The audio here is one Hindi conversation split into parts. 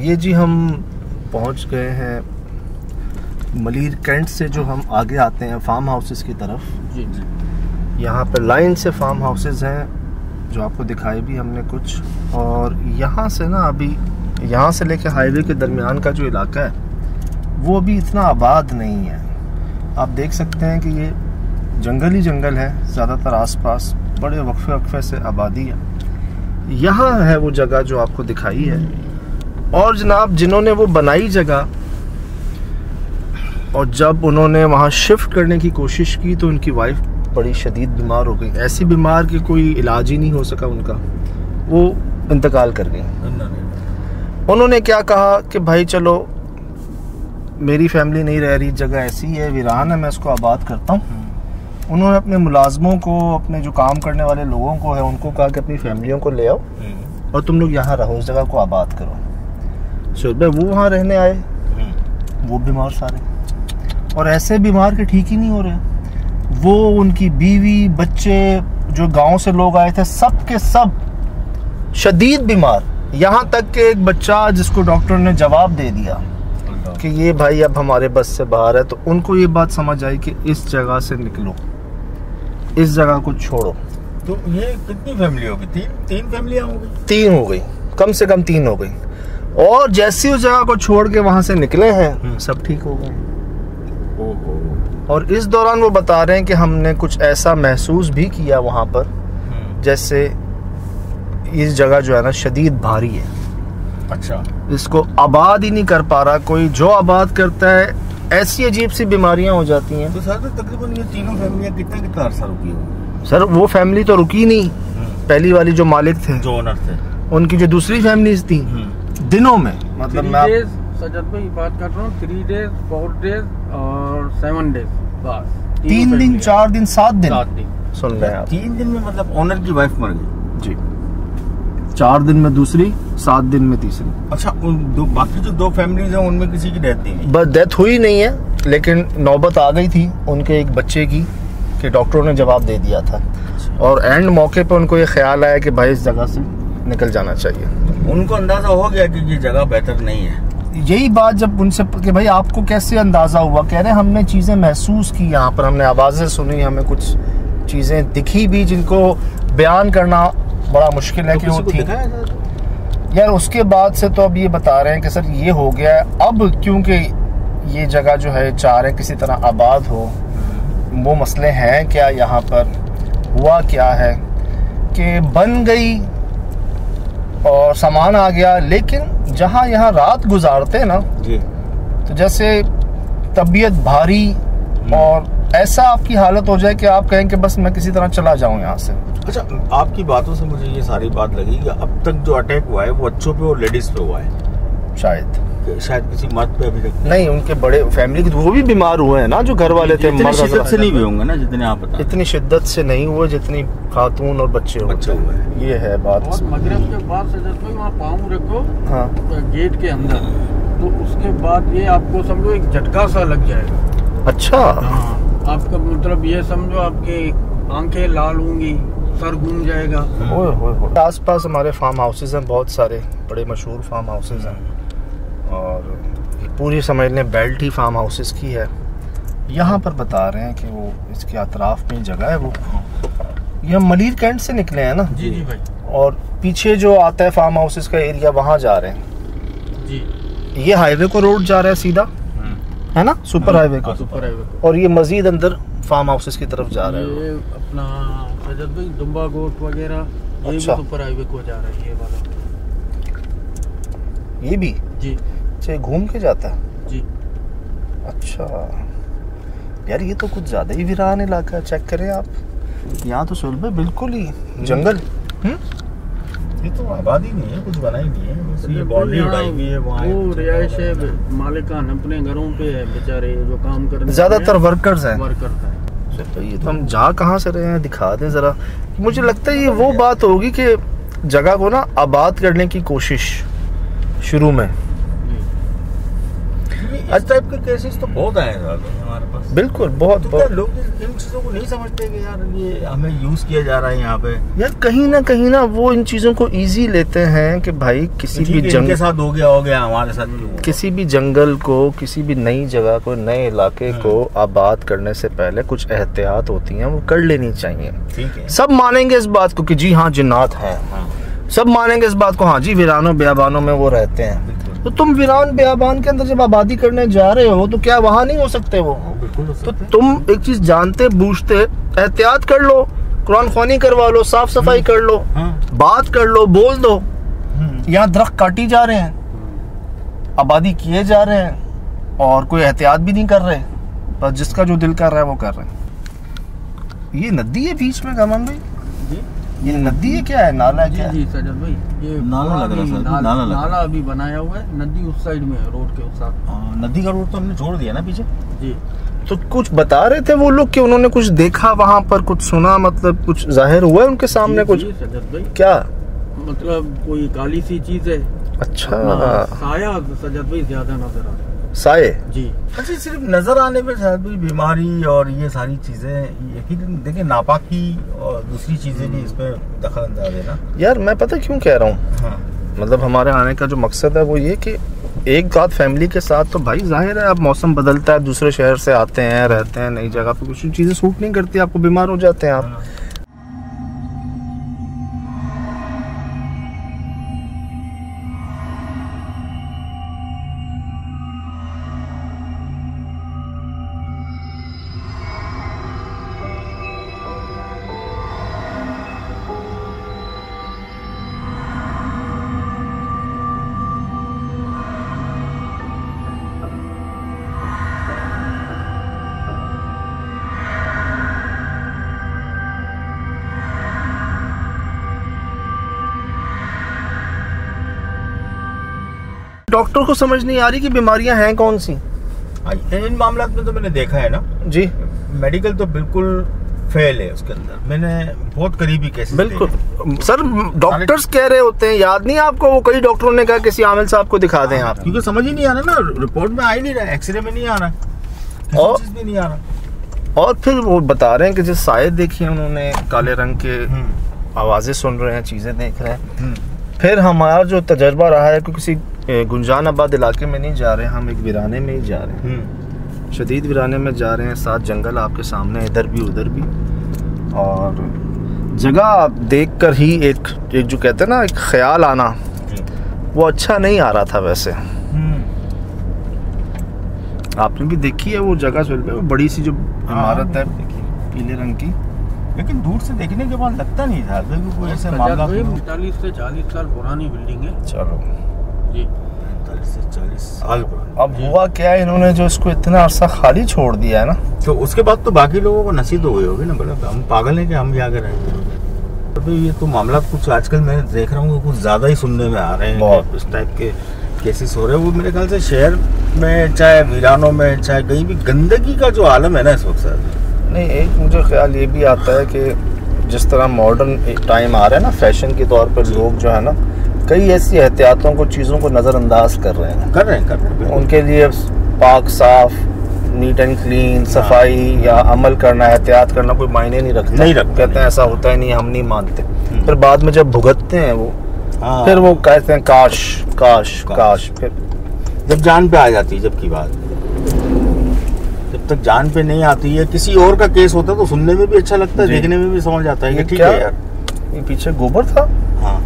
ये जी हम पहुंच गए हैं मलिर कैंट से, जो हम आगे आते हैं फार्म हाउसेस की तरफ। जी। यहाँ पर लाइन से फार्म हाउसेस हैं जो आपको दिखाए भी हमने कुछ। और यहाँ से ना अभी यहाँ से लेके हाईवे के दरमियान का जो इलाका है वो भी इतना आबाद नहीं है। आप देख सकते हैं कि ये जंगल ही जंगल है ज़्यादातर, आसपास बड़े वक्फे वक्फे से आबादी है। यहाँ है वो जगह जो आपको दिखाई है। और जनाब जिन्होंने वो बनाई जगह, और जब उन्होंने वहाँ शिफ्ट करने की कोशिश की तो उनकी वाइफ बड़ी शदीद बीमार हो गई, ऐसी बीमार कि कोई इलाज ही नहीं हो सका उनका, वो इंतकाल कर गई। उन्होंने क्या कहा कि भाई चलो मेरी फैमिली नहीं रह रही, जगह ऐसी है, वीरान है, मैं इसको आबाद करता हूँ। उन्होंने अपने मुलाजमों को, अपने जो काम करने वाले लोगों को है उनको कहा कि अपनी फैमिलियों को ले आओ और तुम लोग यहाँ रहो, उस जगह को आबाद करो। सुबह वो वहाँ रहने आए, वो बीमार सारे, और ऐसे बीमार के ठीक ही नहीं हो रहे। वो उनकी बीवी बच्चे जो गांव से लोग आए थे सब के सब शदीद बीमार, यहाँ तक कि एक बच्चा जिसको डॉक्टर ने जवाब दे दिया कि ये भाई अब हमारे बस से बाहर है। तो उनको ये बात समझ आई कि इस जगह से निकलो, इस जगह को छोड़ो। तो ये कितनी फैमिली होगी? तीन फैमिलियां हो गई? 3 हो गई, कम से कम 3 हो गई। और जैसे उस जगह को छोड़ के वहां से निकले हैं सब ठीक हो गए। और इस दौरान वो बता रहे हैं कि हमने कुछ ऐसा महसूस भी किया वहां पर जैसे इस जगह जो है ना शदीद भारी है। अच्छा, इसको आबाद ही नहीं कर पा रहा कोई, जो आबाद करता है ऐसी अजीब सी बीमारियां हो जाती हैं। तो सर तकरीबन ये तीनों फैमिलियां कितना अरसा रुकी होगी? सर वो फैमिली तो रुकी नहीं, पहली वाली जो मालिक थे, जो ओनर थे, उनकी जो दूसरी फैमिलीज थी दिनों में, मतलब मैं सजद भाई बात कर रहा हूँ 3 डेज 4 डेज और 7 डेज, बस 3 दिन 4 दिन 7 दिन सुन रहे हैं आप। 3 दिन में मतलब ओनर की वाइफ मर गई जी, 4 दिन में दूसरी, 7 दिन में तीसरी। अच्छा, उन बाकी जो 2 फैमिलीज हैं उनमें किसी की डेथ नहीं? बस डेथ हुई नहीं है, लेकिन नौबत आ गई थी उनके एक बच्चे की कि डॉक्टरों ने जवाब दे दिया था। और एंड मौके पे उनको ये ख्याल आया कि भाई इस जगह से निकल जाना चाहिए। उनको अंदाजा हो गया कि ये जगह बेहतर नहीं है? यही बात जब उनसे कि भाई आपको कैसे अंदाजा हुआ, कह रहे हमने चीजें महसूस की, यहाँ पर हमने आवाजें सुनी, हमें कुछ चीजें दिखी भी जिनको बयान करना बड़ा मुश्किल है कि वो थी यार। उसके बाद से तो अब ये बता रहे हैं कि सर ये हो गया है, अब क्योंकि ये जगह जो है चाह रहे किसी तरह आबाद हो। वो मसले हैं क्या यहाँ पर, हुआ क्या है कि बन गई और सामान आ गया, लेकिन जहाँ यहाँ रात गुजारते हैं ना जी, तो जैसे तबीयत भारी और ऐसा आपकी हालत हो जाए कि आप कहें कि बस मैं किसी तरह चला जाऊं यहाँ से। अच्छा, आपकी बातों से मुझे ये सारी बात लगी कि अब तक जो अटैक हुआ है वो बच्चों पे और लेडीज पे हुआ है, शायद किसी मर्द पे अभी तक नहीं। उनके बड़े फैमिली के वो भी बीमार हुए हैं ना, जो घर वाले थे। इतनी शिद्दत से नहीं हुए होंगे ना जितने आप बता? इतनी शिद्दत से नहीं हुए जितनी खातून और बच्चे हुए हैं। ये है बात। और मगरिब के बाद सजद भाई वहाँ पाँव रखो हाँ गेट के अंदर, तो उसके बाद ये आपको समझो एक झटका सा लग जाएगा। अच्छा, हाँ, आपका मतलब ये समझो आपके आंखें लाल होंगी, सर घूम जाएगा। आस पास हमारे फार्म हाउसेज हैं, बहुत सारे बड़े मशहूर फार्म हाउसेज हैं, और ये पूरी समझ लें बेल्ट ही फार्म हाउसेज की है। यहाँ पर बता रहे हैं कि वो इसके अतराफ में जगह है। वो ये हम मलिर कैंट से निकले हैं ना जी जी भाई, और पीछे जो आता है फार्म हाउसेज का एरिया वहाँ जा रहे हैं जी। ये हाईवे को रोड जा रहा है सीधा, है ना, सुपर हाईवे को, सुपर हाईवे को। और ये मजीद अंदर फार्म हाउसेस की तरफ जा रहा है। ये अपना सजद भाई दुम्बा गोट वगैरह ये अच्छा। भी सुपर हाईवे को जा रहा है, ये वाला ये भी जी। अच्छा, घूम के जाता है जी। अच्छा यार, ये तो कुछ ज्यादा ही वीरान इलाका है। चेक करें आप, यहाँ तो सुलभ बिल्कुल ही जंगल। ये तो आबादी नहीं है, कुछ बना ही नहीं है, बस ये बाउंड्री उड़ाई हुई है। वहाँ वो रिहाइश है, मालिकान अपने घरों पे है बेचारे जो काम करने, ज्यादातर वर्कर्स हैं। वर्कर ये तो हम जा कहाँ से रहे हैं, दिखा दें जरा। मुझे लगता है ये वो बात होगी कि जगह को ना आबाद करने की कोशिश शुरू में, इस टाइप के केसेस तो बहुत आए हमारे पास। बिल्कुल बहुत तो बहुत। लोग इन चीजों को नहीं समझते कि यार ये हमें यूज किया जा रहा है यहाँ पे। यार कहीं ना वो इन चीजों को इजी लेते हैं कि भाई किसी भी जंगल के साथ हो गया हमारे साथ क्यों? किसी भी जंगल को, किसी भी नई जगह को, नए इलाके को आबाद करने से पहले कुछ एहतियात होती हैं, वो कर लेनी चाहिए। ठीक है, सब मानेंगे इस बात को कि जी हाँ जिन्नात हैं, सब मानेंगे इस बात को, हाँ जी वीरानों बेआबानों में वो रहते हैं। तो तुम वीरान बेआबान के अंदर जब आबादी करने जा रहे हो तो क्या वहां नहीं हो सकते वो? तो तुम एक चीज जानते बूझते एहतियात कर लो, कुरान ख्वानी करवा लो, साफ सफाई कर लो, बात कर लो, बोल दो यहाँ दरख्त काटी जा रहे हैं, आबादी किए जा रहे हैं और कोई एहतियात भी नहीं कर रहे, बस जिसका जो दिल कर रहा है वो कर रहे हैं। ये नदी है बीच में गमन भाई, ये नदी है क्या है, नाला है क्या? जी सजद भाई, ये नाला लग रहा है, नाला अभी बनाया हुआ है, नदी उस साइड में है, रोड के उस साइड। नदी का रोड तो हमने छोड़ दिया ना पीछे जी। तो कुछ बता रहे थे वो लोग कि उन्होंने कुछ देखा वहाँ पर, कुछ सुना, मतलब कुछ जाहिर हुआ है उनके सामने? कुछ सजद भाई क्या मतलब कोई काली सी चीज है। अच्छा, साया सजद भाई ज्यादा नजर आ रहा है। साये जी। अच्छा, सिर्फ नजर आने पे शायद भी बीमारी और ये सारी चीजें, यकीन देखिए नापाकी और दूसरी चीजें भी इसमें दखल अंदाज है ना यार। मैं पता क्यों कह रहा हूँ, हाँ। मतलब हमारे आने का जो मकसद है वो ये कि एक बात फैमिली के साथ तो भाई जाहिर है अब मौसम बदलता है, दूसरे शहर से आते हैं, रहते हैं नई जगह पे, कुछ चीजें सूट नहीं करती, आपको बीमार हो जाते हैं आप। डॉक्टर को समझ नहीं आ रही कि बीमारियां हैं कौन सी। इन मामलों में तो मैंने देखा है ना जी, मेडिकल तो बिल्कुल फेल है उसके अंदर। मैंने बहुत करीबी केसेस बिल्कुल सर, डॉक्टर्स कह रहे होते हैं, याद नहीं आपको, वो कई डॉक्टरों ने कहा किसी आमिल साहब को दिखा दें आप, क्योंकि समझ ही नहीं आ रहा ना, रिपोर्ट में आ ही नहीं रहा, एक्सरे में नहीं आ रहा, और चीज भी नहीं आ रहा। और फिर वो बता रहे हैं कि जो साये देखे उन्होंने काले रंग के, आवाजें सुन रहे हैं, चीजें देख रहे हैं। फिर हमारा जो तजर्बा रहा है कि किसी गुंजानाबाद इलाके में नहीं जा रहे, हम एक वीराने में ही जा रहे हैं, शदीद वीराने में जा रहे हैं, साथ जंगल आपके सामने, इधर भी उधर भी, और जगह देखकर ही एक जो कहते हैं ना एक ख्याल आना, वो अच्छा नहीं आ रहा था। वैसे आपने भी देखी है वो जगह, वो बड़ी सी जो इमारत है पीले रंग की, लेकिन दूर से देखने के बाद लगता नहीं था कोई ऐसा मामला। 45 से 40 साल पुरानी बिल्डिंग है। चलो जी, 45 से 40 साल पुरानी। अब हुआ क्या है, इन्होंने जो इसको इतना अरसा खाली छोड़ दिया है ना, तो उसके बाद तो बाकी लोगों को नसीब हो गई होगी ना, मतलब हम पागल हैं कि हम क्या करें। तो ये तो मामला कुछ आजकल मैं देख रहा हूँ कुछ ज्यादा ही सुनने में आ रहे हैं, बहुत इस टाइप के केसेस हो रहे हैं। वो मेरे ख्याल से शहर में, चाहे वीरानों में, चाहे कहीं भी, गंदगी का जो आलम है ना इस वक्त सर। नहीं, एक मुझे ख्याल ये भी आता है कि जिस तरह मॉडर्न टाइम आ रहा है ना, फैशन के तौर पर लोग जो है ना कई ऐसी एहतियातों को, चीज़ों को नज़रअंदाज कर रहे हैं। उनके लिए पाक साफ, नीट एंड क्लीन, सफाई या अमल करना, एहतियात करना कोई मायने नहीं रखता। कहते हैं ऐसा होता है नहीं, हम नहीं मानते। फिर बाद में जब भुगतते हैं वो, फिर वो कहते हैं काश काश काश। फिर जब जान पे आ जाती है, जबकि बात जब तक जान पे नहीं आती है, किसी और का केस होता है तो सुनने में भी अच्छा लगता है, देखने में भी समझ आता है कि ठीक है यार। ये पीछे गोबर था, हाँ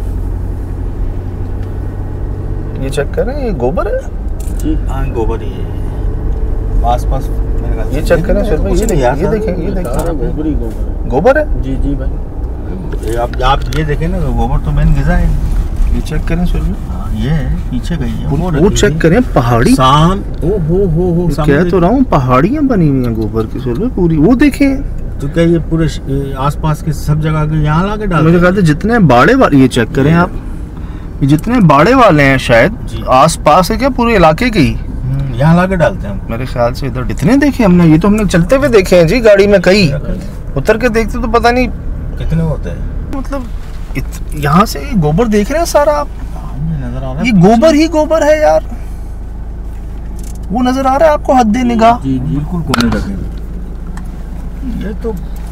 ये चेक करें, ये गोबर है जी। हाँ गोबर ही है आसपास। ये चेक करें सर भाई, ये देखें गोबर है जी जी भाई। आप ये देखें ना, गोबर तो मेन ग़िज़ा है। ये चेक करें सर भाई, ये पीछे गई है वो चेक करें, पहाड़ी शाम हो कह तो रहा हूँ, पहाड़ियाँ बनी हुई हैं गोबर की सर भाई पूरी। वो देखें तो क्या ये पूरे आसपास के सब जगह के यहाँ ला के डाल, मुझे कहते जितने बाड़े वाले, ये चेक करें आप, ये जितने बाड़े वाले हैं शायद आसपास है क्या पूरे इलाके के ही, यहाँ ला के डालते हैं मेरे ख्याल से। इधर इतने देखे हमने, ये तो हमने चलते हुए देखे हैं जी, गाड़ी में कई, उतर के देखते तो पता नहीं कितने होते हैं। मतलब यहाँ से गोबर देख रहे हैं सारा आप, नजर आ रहा है, ये गोबर ही गोबर है यार। वो नजर आ रहा है आपको हद निगाह? जी बिल्कुल कोने लगे। ये तो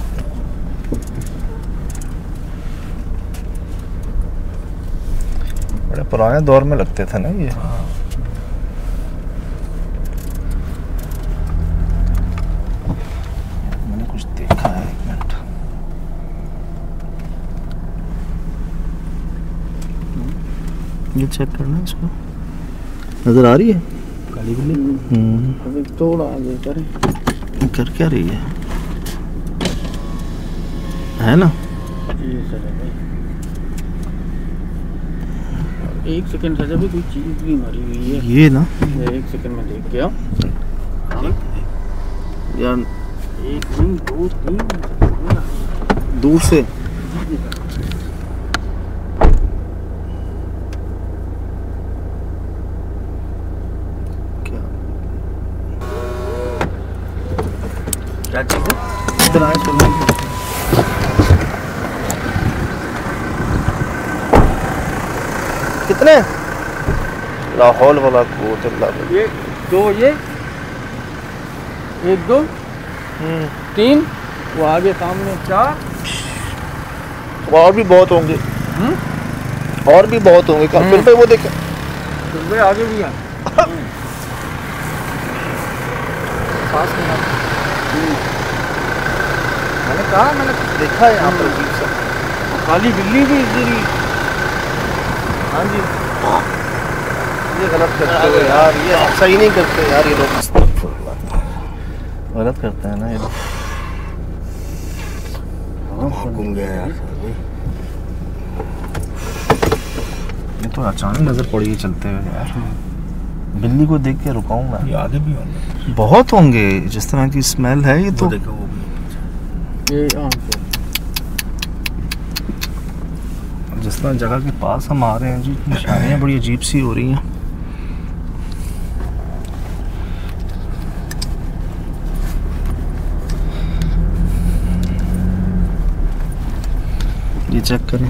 बड़े पुराने दौर में लगते थे ना ये। मैंने कुछ देखा है, एक मिनट। ये चेक करना इसको, नजर आ रही है काली बिल्ली? थोड़ा आगे करें। कर क्या रही है ना? एक सेकंड सजा भी कोई चीज भी मरी हुई है ये ना। एक सेकंड में देख के आओ यार, 1 2 3 दूर से क्या चीज है? इधर आए सुन। कितने? लाहौल वाला कोट ये 2 ये 1 2 3 वो आगे सामने 4 और भी बहुत होंगे। और भी बहुत होंगे। फिर पे वो देखे फिर आगे भी है पास में आप। मैंने कहा, मैंने देखा है यहाँ पर अजीब सा काली बिल्ली भी इधर ही। हाँ जी, ये गलत करते हो यार, ये सही नहीं करते यार ये लोग, गलत करते हैं ना ये लोग। घूम गया यार। ये तो अचानक नजर पड़ी है चलते हुए यार। बिल्ली को देख के रुकाऊं मैं। ये आगे भी होंगे, बहुत होंगे, जिस तरह की स्मेल है ये तो। देखो वो भी ये जिस तरह जगह के पास हम आ रहे हैं जी, निशानियाँ बड़ी अजीब सी हो रही हैं। ये चेक करें।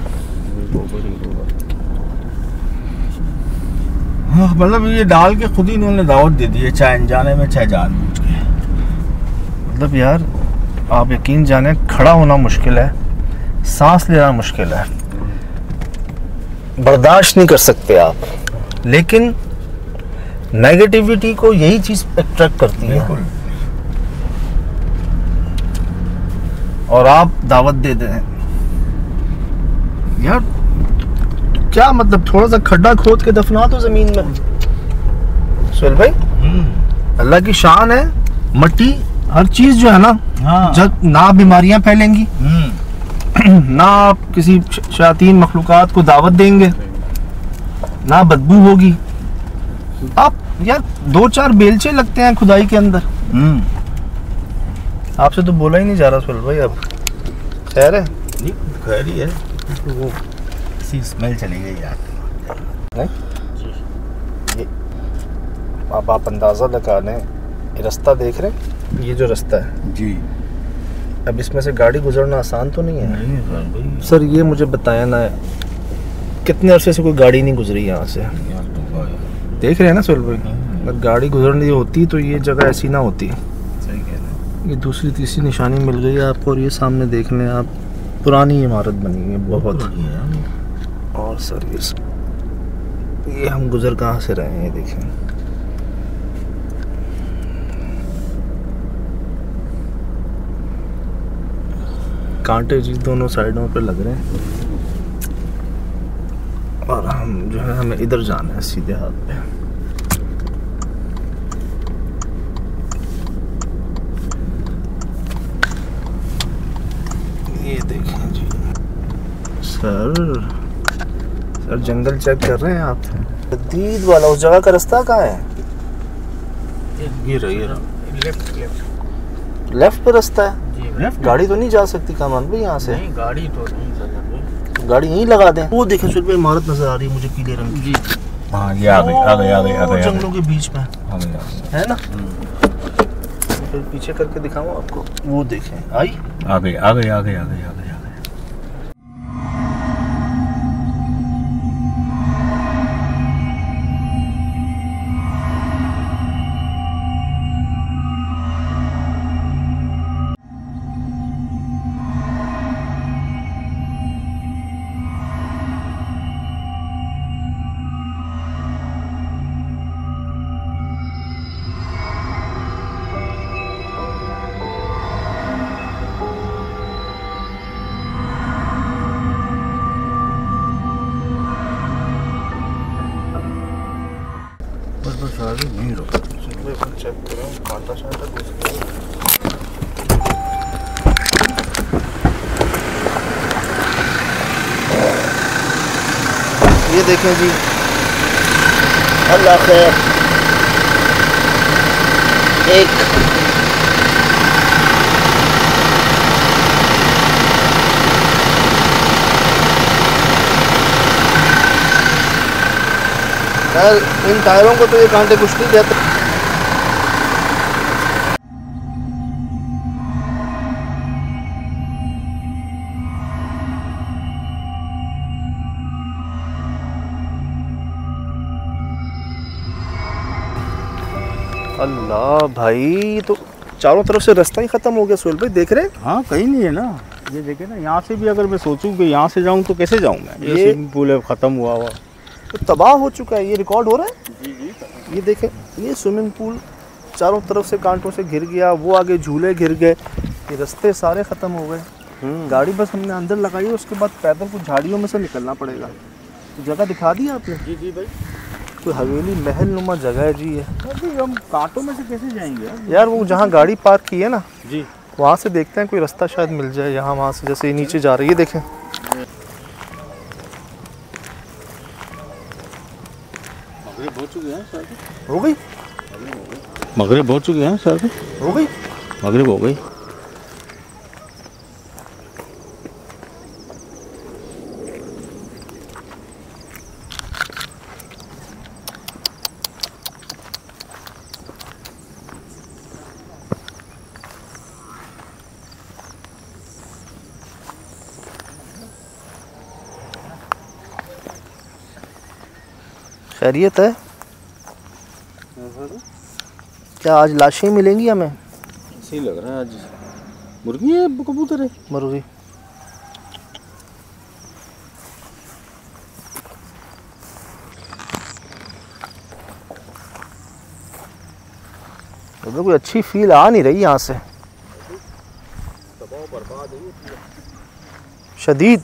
हाँ, मतलब ये डाल के खुद ही इन्होंने दावत दे दी है, चाहे अनजाने में चाहे जानबूझ के। मतलब यार आप यकीन जाने, खड़ा होना मुश्किल है, सांस लेना मुश्किल है, बर्दाश्त नहीं कर सकते आप, लेकिन नेगेटिविटी को यही चीज अट्रैक्ट करती है और आप दावत दे दें यार। क्या मतलब, थोड़ा सा खड्डा खोद के दफना दो जमीन में। सुहेल भाई, अल्लाह की शान है, मट्टी हर चीज जो है ना, हाँ। जब ना बीमारियां फैलेंगी, ना आप किसी शयातीन मखलूकात को दावत देंगे, ना बदबू होगी। आप यार 2-4 बेलचे लगते हैं खुदाई के अंदर। आपसे तो बोला ही नहीं जा रहा सुहेल भाई। अब खैर है, नहीं खैर ही है, तो वो सी स्मेल चली गई यार। नहीं ये अब आप अंदाजा लगा लें, ये रास्ता देख रहे हैं, ये जो रास्ता है जी, अब इसमें से गाड़ी गुजरना आसान तो नहीं है। नहीं भाई सर ये मुझे बताया ना, कितने अरसे से कोई गाड़ी नहीं गुजरी यहाँ से। यार, तो देख रहे हैं ना सुहेल भाई, अगर गाड़ी गुजरनी होती तो ये जगह ऐसी ना होती। सही कह रहे हैं। ये दूसरी तीसरी निशानी मिल गई है आपको, और ये सामने देख लें आप, पुरानी इमारत बनी है बहुत। और सर ये हम गुजर कहाँ से रहे हैं, ये देखें। कांटे जी दोनों साइडों पे लग रहे हैं, और हम जो है हमें इधर जाना है सीधे हाथ पे। ये देखें जी सर जंगल चेक कर रहे हैं आप। जदीद वाला उस जगह का रास्ता कहाँ है? ये रही लेफ्ट पे रास्ता है। जी लेफ्ट गाड़ी तो नहीं जा सकती कामान भाई यहाँ से? नहीं गाड़ी तो नहीं सजा गाड़ी यहीं लगा दें। वो देखें सुहेल भाई, इमारत नजर आ रही है मुझे पीले रंग की। जी हाँ, ये आ गई जंगलों के बीच में आ है ना। फिर पीछे करके दिखाऊं आपको, वो देखें आई। गई। ये देखें जी, अल्लाह खैर। एक इन टायरों को तो ये कांटे कुछ नहीं कहते। अल्लाह भाई, तो चारों तरफ से रास्ता ही खत्म हो गया सोहेल भाई, देख रहे हैं? हाँ, कहीं नहीं है ना। ये देखे ना, यहाँ से भी अगर मैं सोचूं कि यहाँ से जाऊँ तो कैसे जाऊँ मैं? ये स्विमिंग पूल है, खत्म हुआ हुआ, तो तबाह हो चुका है। ये रिकॉर्ड हो रहा है जी जी। ये देखें, ये स्विमिंग पूल चारों तरफ से कांटों से घिर गया, वो आगे झूले घिर गए, ये रास्ते सारे ख़त्म हो गए। गाड़ी बस हमने अंदर लगाई, उसके बाद पैदल कुछ झाड़ियों में से निकलना पड़ेगा। तो जगह दिखा दी आपने? जी जी भाई। कोई हवेली महल नुमा जगह है जी ये। हम कांटों में से कैसे जाएंगे यार? वो जहाँ गाड़ी पार्क की है ना जी, वहाँ से देखते हैं कोई रास्ता शायद मिल जाए। यहाँ वहाँ से जैसे नीचे जा रही है, देखें। मगरिब हो चुके हैं सर। हो गई मगरिब हो चुके हैं सर। हो गई मगरिब हो गई। खैरियत है? क्या आज लाशें मिलेंगी हमें? सही लग रहा है आज। मुर्गी है कबूतर है? मुर्गी। उधर कोई अच्छी फील आ नहीं रही यहाँ से, दबाव बर्बाद है शदीद।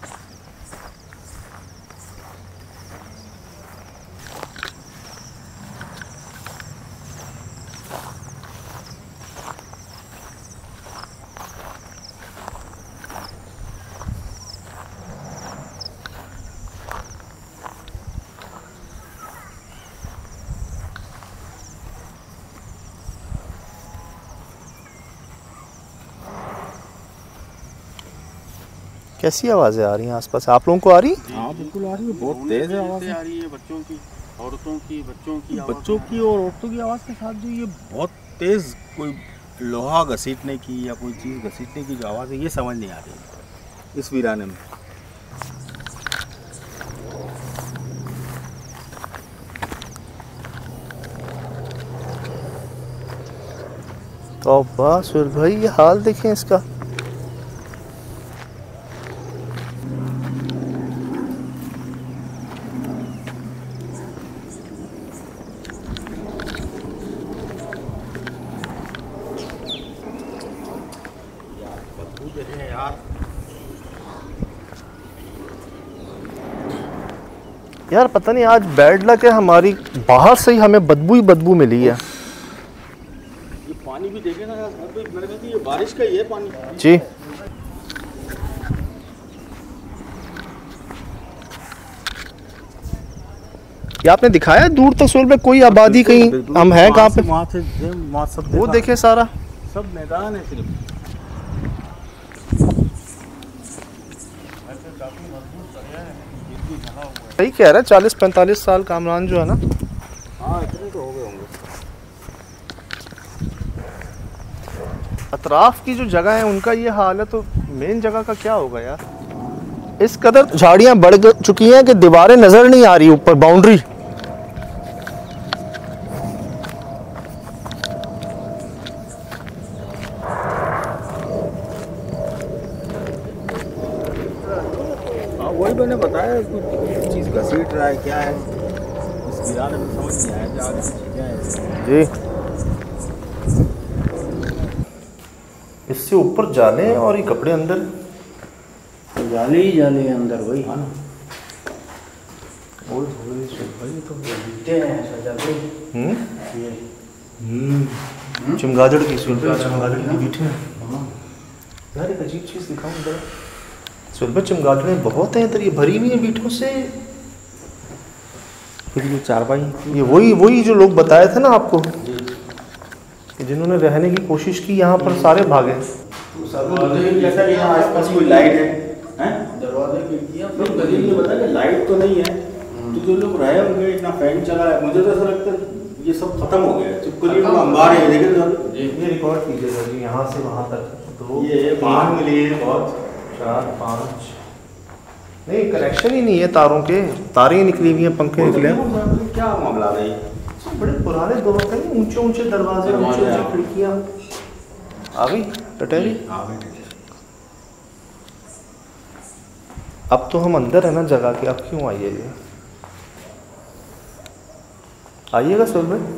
कैसी आवाज़ें आ रही हैं आसपास? आप लोगों को आ रही? हाँ बिल्कुल आ रही है, बहुत तेज है आवाज़ आ रही है। बच्चों की, औरतों की, बच्चों की और औरतों की आवाज़ के साथ जो ये बहुत तेज कोई लोहा घसीटने की या कोई चीज़ घसीटने की जो आवाज़ है, ये समझ नहीं आ रही इस वीराने में। तो बस भाई, ये हाल देखें इसका। यार पता नहीं आज बैड लक है हमारी, बाहर से ही हमें बदबू ही बदबू मिली है। ये पानी भी देखे ना यार, ये बारिश का ही है पानी जी। ये आपने दिखाया दूर तक सोहेल में कोई आबादी कहीं हम हैं कहाँ पे? वहाँ से वहाँ सब वो देखे सारा, सब मैदान है सिर्फ। सही कह रहा है, 40-45 साल कामरान जो है ना। हाँ इतने तो हो गए होंगे। अतराफ की जो जगह है उनका ये हाल है, तो मेन जगह का क्या होगा यार? इस कदर झाड़ियां बढ़ चुकी हैं कि दीवारें नजर नहीं आ रही ऊपर, बाउंड्री। वही मैंने बताया, कुछ चीज़ घसीट रहा है, क्या है इस वीराने में समझ नहीं आया कि आगे पीछे क्या है जी। इससे ऊपर जाले और ये कपड़े अंदर, जाले ही जाले हैं अंदर भाई। हाँ ना। भाई तो दिखते हैं ऐसा जाते। चमगादड़ की चमगादड़ की बीठे हैं यार। एक अजीब चीज़ दिखाऊँ इधर, सुलभ चमगादड़ें बहुत हैं इधर, ये भरी हुई हैं बीठों से। फिर ये चारपाई, ये वही जो लोग बताए थे ना आपको कि जिन्होंने रहने की कोशिश की यहाँ पर सारे भागे। जैसा कि यहाँ आसपास कोई लाइट है, दरवाजे खिड़कियाँ तो गरीब ने बताया कि लाइट तो नहीं है, तो जो लोग रहे होंगे इतना फैन चला है, मुझे तो ऐसा लगता है ये सब खत्म हो गया। चिपकली को अंबार है, देखिए ये रिकॉर्ड कीजिएगा जी, यहाँ से वहाँ तक 2 ये 5 मिली है, बहुत 4 5 नहीं, कनेक्शन ही नहीं है तारों के, तारें ही निकली हुई हैं, पंखे निकले हैं। क्या मामला है? बड़े पुराने दौर के ऊंचे ऊंचे दरवाजे, ऊंची ऊंची खिड़कियाँ। आ गई टटेरी। अब तो हम अंदर है ना जगह के, अब क्यों आइए ये? आइएगा सुल में।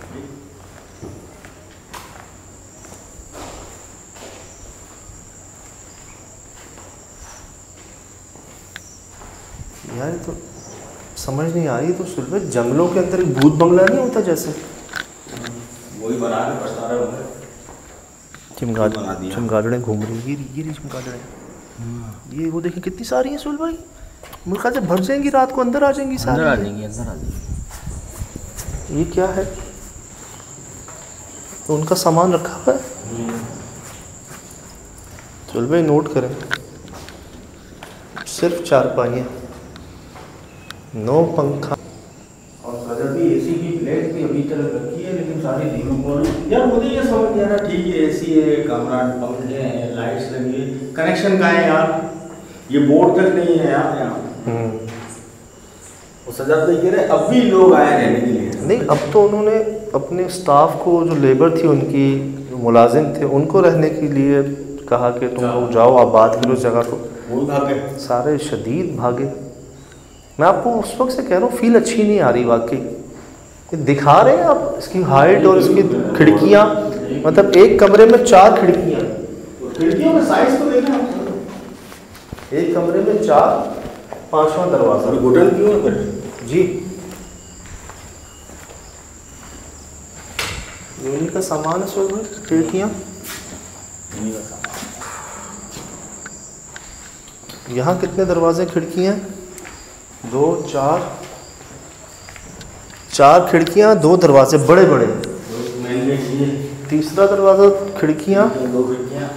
यार तो समझ नहीं आ रही, तो सुल में जंगलों के अंदर एक भूत बंगला नहीं होता जैसे, वही बना के पछता रहे होंगे। चमगादड़ें घूम रही, ये चमगादड़ें, ये वो देखें कितनी सारी हैं सुल भाई। मेरे ख्याल से भर जाएंगी रात को, अंदर आ जाएंगी सारी, अंदर आ जाएंगी। ये क्या है? तो उनका सामान रखा हुआ है। चल भाई नोट करें, सिर्फ चारपाई, 9 पंखा और सजा भी एसी की प्लेट भी अभी तक रखी है, लेकिन सारी धीमी बोल। यार मुझे ये समझ नहीं आ रहा, ठीक है एसी है, कमरा पंखे हैं, लाइट्स लगी है, कनेक्शन कहाँ है यार? ये बोर्ड तक नहीं है यार यहाँ। वो सजा तो ये रहे, अब भी लोग आए रहने के लिए। नहीं, अब तो उन्होंने अपने स्टाफ को, जो लेबर थी उनकी, जो मुलाजिम थे, उनको रहने के लिए कहा कि तुम लोग जाओ, आप बात करो उस जगह को। वो भागे, सारे शदीद भागे। मैं आपको उस वक्त से कह रहा हूँ, फील अच्छी नहीं आ रही वाकई। ये दिखा रहे हैं आप इसकी हाइट और इसकी खिड़कियाँ, मतलब एक कमरे में 4 खिड़कियाँ, खिड़कियों का साइज तो देखना, एक कमरे में 4, 5वां दरवाजा। घुटन क्यों है फिर? जी यूनी का सामान है सब, खिड़कियाँ। यहाँ कितने दरवाजे खिड़कियाँ? 2 4 खिड़कियाँ, 2 दरवाजे बड़े बड़े। तीसरा दरवाजा खिड़कियाँ, 2 खिड़कियाँ,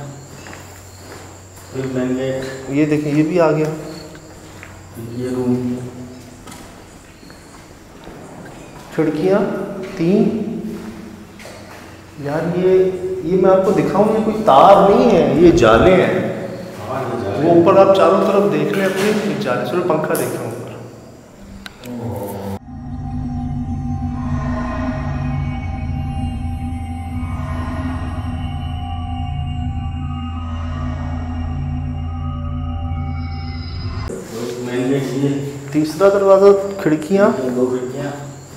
ये देखिए ये भी आ गया। ये रूम, खिड़कियाँ 3। यार ये मैं आपको दिखाऊं, ये कोई तार नहीं है, ये जाले हैं। वो ऊपर आप चारों तरफ देख लें अपने, जाले से पंखा देख रहा हूँ ऊपर। तीसरा दरवाजा खिड़कियाँ, 2 खिड़कियाँ,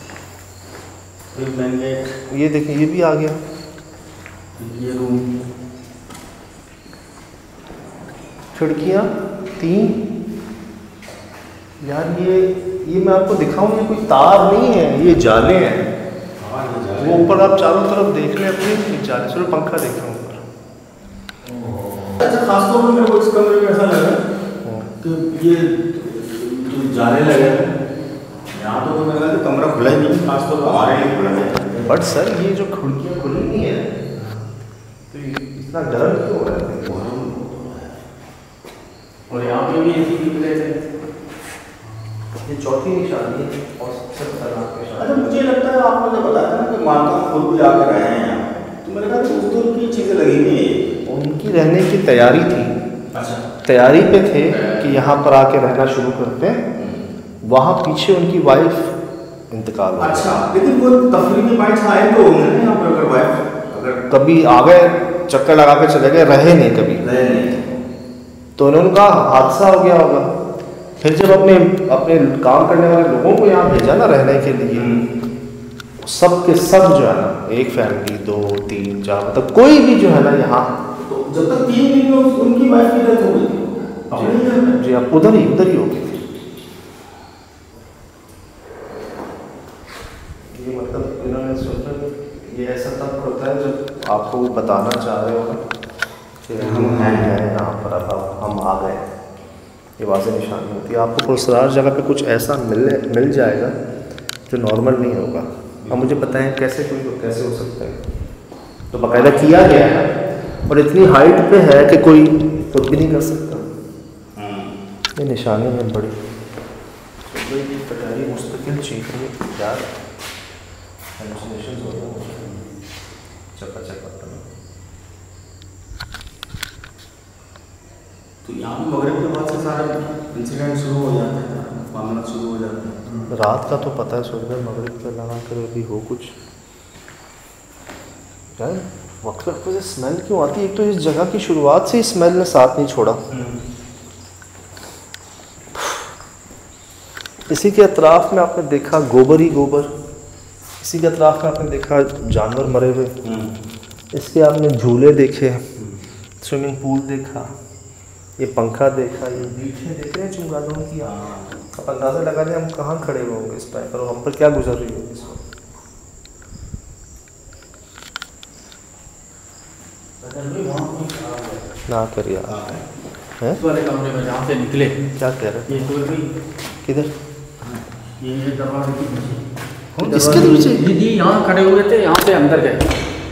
ये देखिए ये भी आ गया। ये रूम, खिड़कियाँ 3। यार ये मैं आपको दिखाऊं, ये कोई तार नहीं है, ये जाले हैं। वो ऊपर आप चारों तरफ देख लें अपने, जाले से पंखा देख रहा हूँ ऊपर। अच्छा खासतौर पर मेरे को इस कमरे में ऐसा लगा कि ये जो जाले लगे यहाँ तो मेरे ख्याल से कमरा खुला ही नहीं, खासतौर पर हमारे लिए खुला है। बट सर ये जो खिड़कियाँ खुली नहीं है, तो इतना डर क्यों हो रहा है? और यहाँ पे भी एसी की प्लेट है। ये चौथी निशानी है और सबसे खतरनाक निशानी। अच्छा मुझे लगता है आपने जो बताया था ना कि माता खुद भी आकर रहे हैं यहाँ, तो मेरे ख्याल से उस दौर की चीज़ें लगी हुई हैं। उनकी रहने की तैयारी थी। अच्छा, तैयारी पे थे कि यहाँ पर आके रहना शुरू करते हैं। वहाँ पीछे उनकी वाइफ इंतकाल हो गई। अच्छा, लेकिन वो तफरीही बाइट्स आए तो होंगे ना यहाँ पर, अगर वाइफ अगर कभी आ गए, चक्कर लगा के चले गए, रहे नहीं कभी। रहे नहीं, तो उन्होंने कहा हादसा हो गया होगा। फिर जब अपने काम करने वाले लोगों को यहाँ भेजा ना रहने के लिए, सब के सब जो है ना, एक फैमिली 2 3 4, मतलब कोई भी जो है ना यहाँ, तो जब तक 3 दिन में उनकी वाइफ की डेथ हो गई जी आप उधर ही हो गई। ये मतलब इन्होंने सोचा ये ऐसे बताना चाह रहे हो कि हम हैं यहाँ पर, अब हम आ गए, ये वाज़ेह निशानी होती है। आपको पुरस्कार जगह पे कुछ ऐसा मिल जाएगा जो नॉर्मल नहीं होगा। अब मुझे बताएं कैसे कैसे हो सकता है? तो बाकायदा किया गया है और इतनी हाइट पे है कि कोई खुद भी नहीं कर सकता। ये निशानी है बड़ी कटारी मुस्तकिल चीख रही है यार, हेलुसिनेशंस हो रहे हैं, चका तो यहाँ पे मगरिब के बाद से सारे इंसिडेंट शुरू हो जाते हैं, मामला शुरू हो जाते हैं। रात का तो पता है, सुबह मगरिब पे लगा कर अभी हो कुछ यार। वक्त वक्त से स्मेल क्यों आती है? एक तो इस जगह की शुरुआत से ही स्मेल ने साथ नहीं छोड़ा। इसी के अतराफ में आपने देखा गोबर ही गोबर, इसी के अतराफ में आपने देखा जानवर मरे हुए, इसके आपने झूले देखे, स्विमिंग पूल देखा, ये पंखा देखा, ये बीटें देख रहे हैं चुंगालों की। आप अंदाज़ा लगा लें हम कहाँ खड़े हुए होंगे इस टाइम पर और हम पर क्या गुजर रही होगी इस वक्त। ना करिए हैं वाले कमरे में जहाँ से निकले। क्या कह रहे हैं? किधर? ये दरवाजे के पीछे, इसके पीछे दीदी यहाँ खड़े हुए थे, यहाँ से अंदर गए।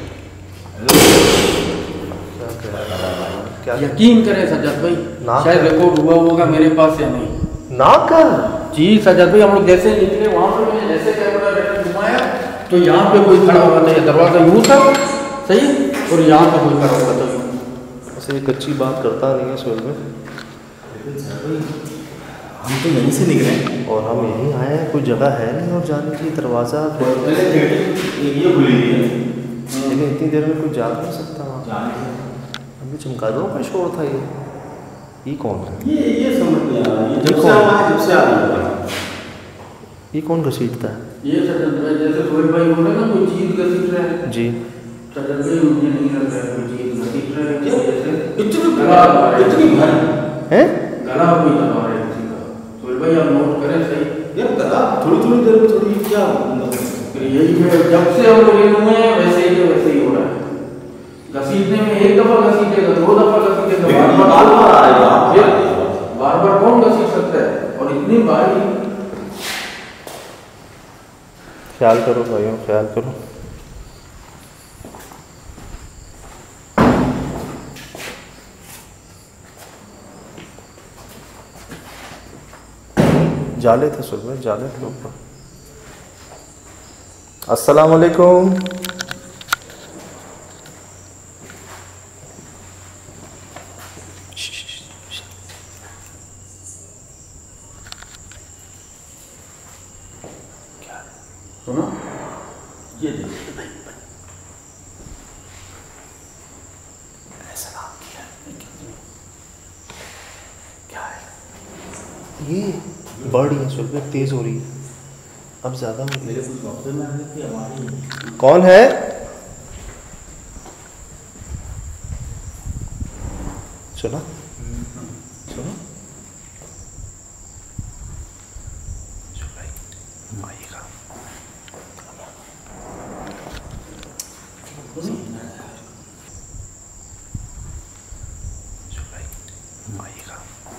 क्या यकीन करें सज्जाद भाई, शायद रिकॉर्ड हुआ होगा मेरे पास या नहीं। ना कर जी सज्जाद भाई, हम लोग जैसे निकले वहाँ से मैंने जैसे कैमरा रिटर्न घुमाया तो यहाँ पे कोई खड़ा हुआ था, ये दरवाजा यूँ था सही, और यहाँ पे कोई खड़ा हुआ था। ऐसे ये कच्ची बात करता नहीं है सोल में। हम तो यहीं से निकले और हम यहीं आए हैं, कोई जगह है नहीं और जाने की। दरवाज़ा ये खुली है, लेकिन इतनी देर में कोई जा नहीं सकता वहाँ। अभी चमगादड़ों का शोर था। ये कौन है? ये समझ नहीं आ रहा है, जब से आ रही है। ये कौन घसीटता है? ये सज्जाद भाई जैसे सोहेल भाई बोले ना कोई चीज़ घसीट रहे हैं जी। सज्जाद भाई मुझे नहीं लग रहा है कोई चीज़ घसीट रहे हैं, इतनी भर हैं? गला कोई दबा रहे किसी का। सोहेल भाई आप नोट करें सही यार, गला थोड़ी देर में थोड़ी क्या फिर यही है, जब से हम लोग हुए हैं वैसे ही हो रहा है। घसीटने में एक दफा घसीटेगा, 2 दफा घसीटेगा, बार बार कौन घसीट सकता है? और इतनी बारी। ख्याल करो भाइयों, ख्याल करो। जाले थे सुबह, जाले थे ऊपर। अस्सलाम वालेकुम। सुनो ये देखिए क्या है ये? बढ़ रही है सुबह, तेज हो रही है, अब ज्यादा हो रही है। मेरे कुछ वक्त में आ रही थी हमारी। कौन है? सुना सुनो, आइएगा। आइएगा।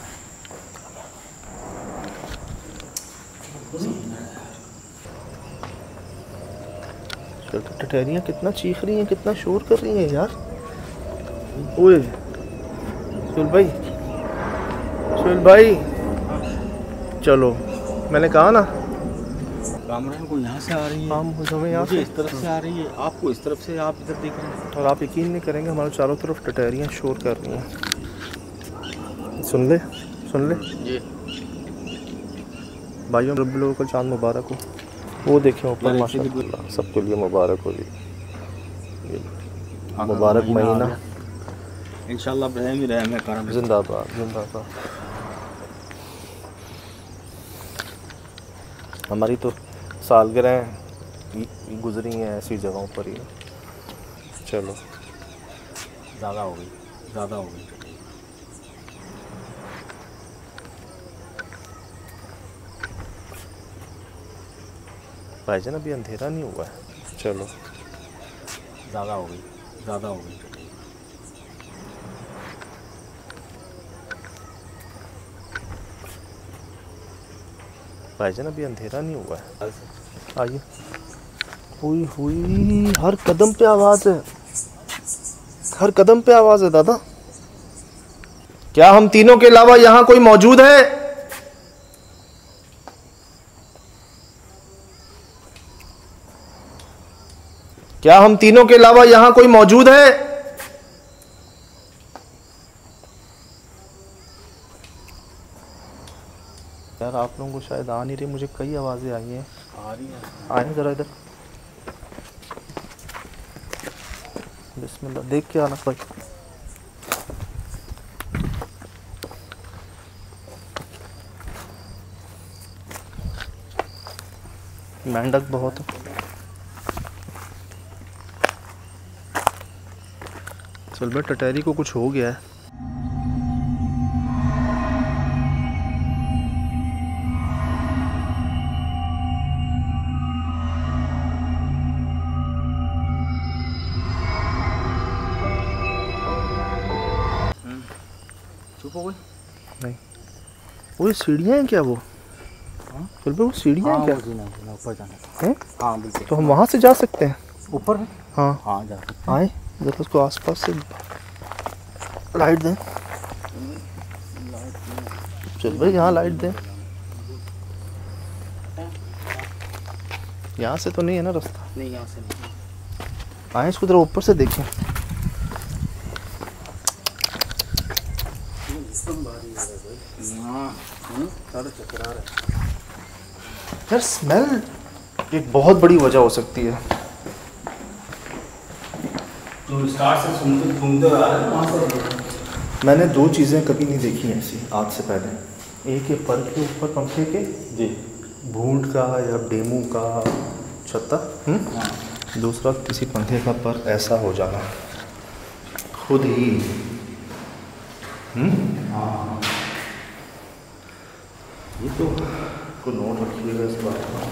टटहरियाँ कितना चीख रही हैं, कितना शोर कर रही हैं यार। ओए सुहेल भाई चलो, मैंने कहा ना कामरान को यहाँ से आ रही है, हमें यहाँ मुझे इस तरफ से आ रही है, आपको इस तरफ से, आप इधर देख रहे हैं। और आप यकीन नहीं करेंगे हमारे चारों तरफ टटहरियाँ शोर कर रही हैं। सुन ले जी भाइयों, रब्बुल कल चाँद मुबारक हो। वो देखें ऊपर, माशाअल्लाह सबके लिए मुबारक हो जी। मुबारक महीना, इंशाल्लाह रहम ही रहम है करम। जिंदाबाद जिंदाबाद। हमारी तो सालगिरह गुजरी हैं ऐसी जगहों पर ही। चलो ज़्यादा हो गई। भाईजान अभी अंधेरा नहीं हुआ है। चलो ज़्यादा हो गई। ज़्यादा हो गई। भाईजान अभी अंधेरा नहीं हुआ है, आइए। हुई हुई, हर कदम पे आवाज है, हर कदम पे आवाज है दादा। क्या हम तीनों के अलावा यहाँ कोई मौजूद है? क्या हम तीनों के अलावा यहाँ कोई मौजूद है? यार आप लोगों को शायद आ नहीं रही, मुझे कई आवाजें आई हैं। आ रही है, आए जरा इधर, बिस्मिल्लाह, देख के आना भाई। मेंढक बहुत है। चल भाई, टटैरी को कुछ हो गया है। चुप हो गई? नहीं, वो सीढ़ियाँ हैं क्या? वो चल भाई, वो सीढ़ियाँ हैं क्या? ऊपर जाना हैं? हाँ बिल्कुल। तो हम वहाँ से जा सकते हैं ऊपर है? हाँ हाँ जा सकते हैं। आए जरा, उसको आसपास से लाइट दें। चल भाई, यहाँ लाइट दें। यहाँ से तो नहीं है ना रास्ता? नहीं, यहाँ से नहीं। आए, इसको जरा ऊपर से देखें। यार स्मेल एक बहुत बड़ी वजह हो सकती है। तो स्टार्ट से घूमते आ रहे हैं वहाँ से। मैंने दो चीज़ें कभी नहीं देखी ऐसी आज से पहले। एक है पर के ऊपर पंखे के जी, भूंड का या डेमू का छत्ता, दूसरा किसी पंखे का पर ऐसा हो जाना खुद ही। हाँ ये तो को नोट रखिएगा इस बात का।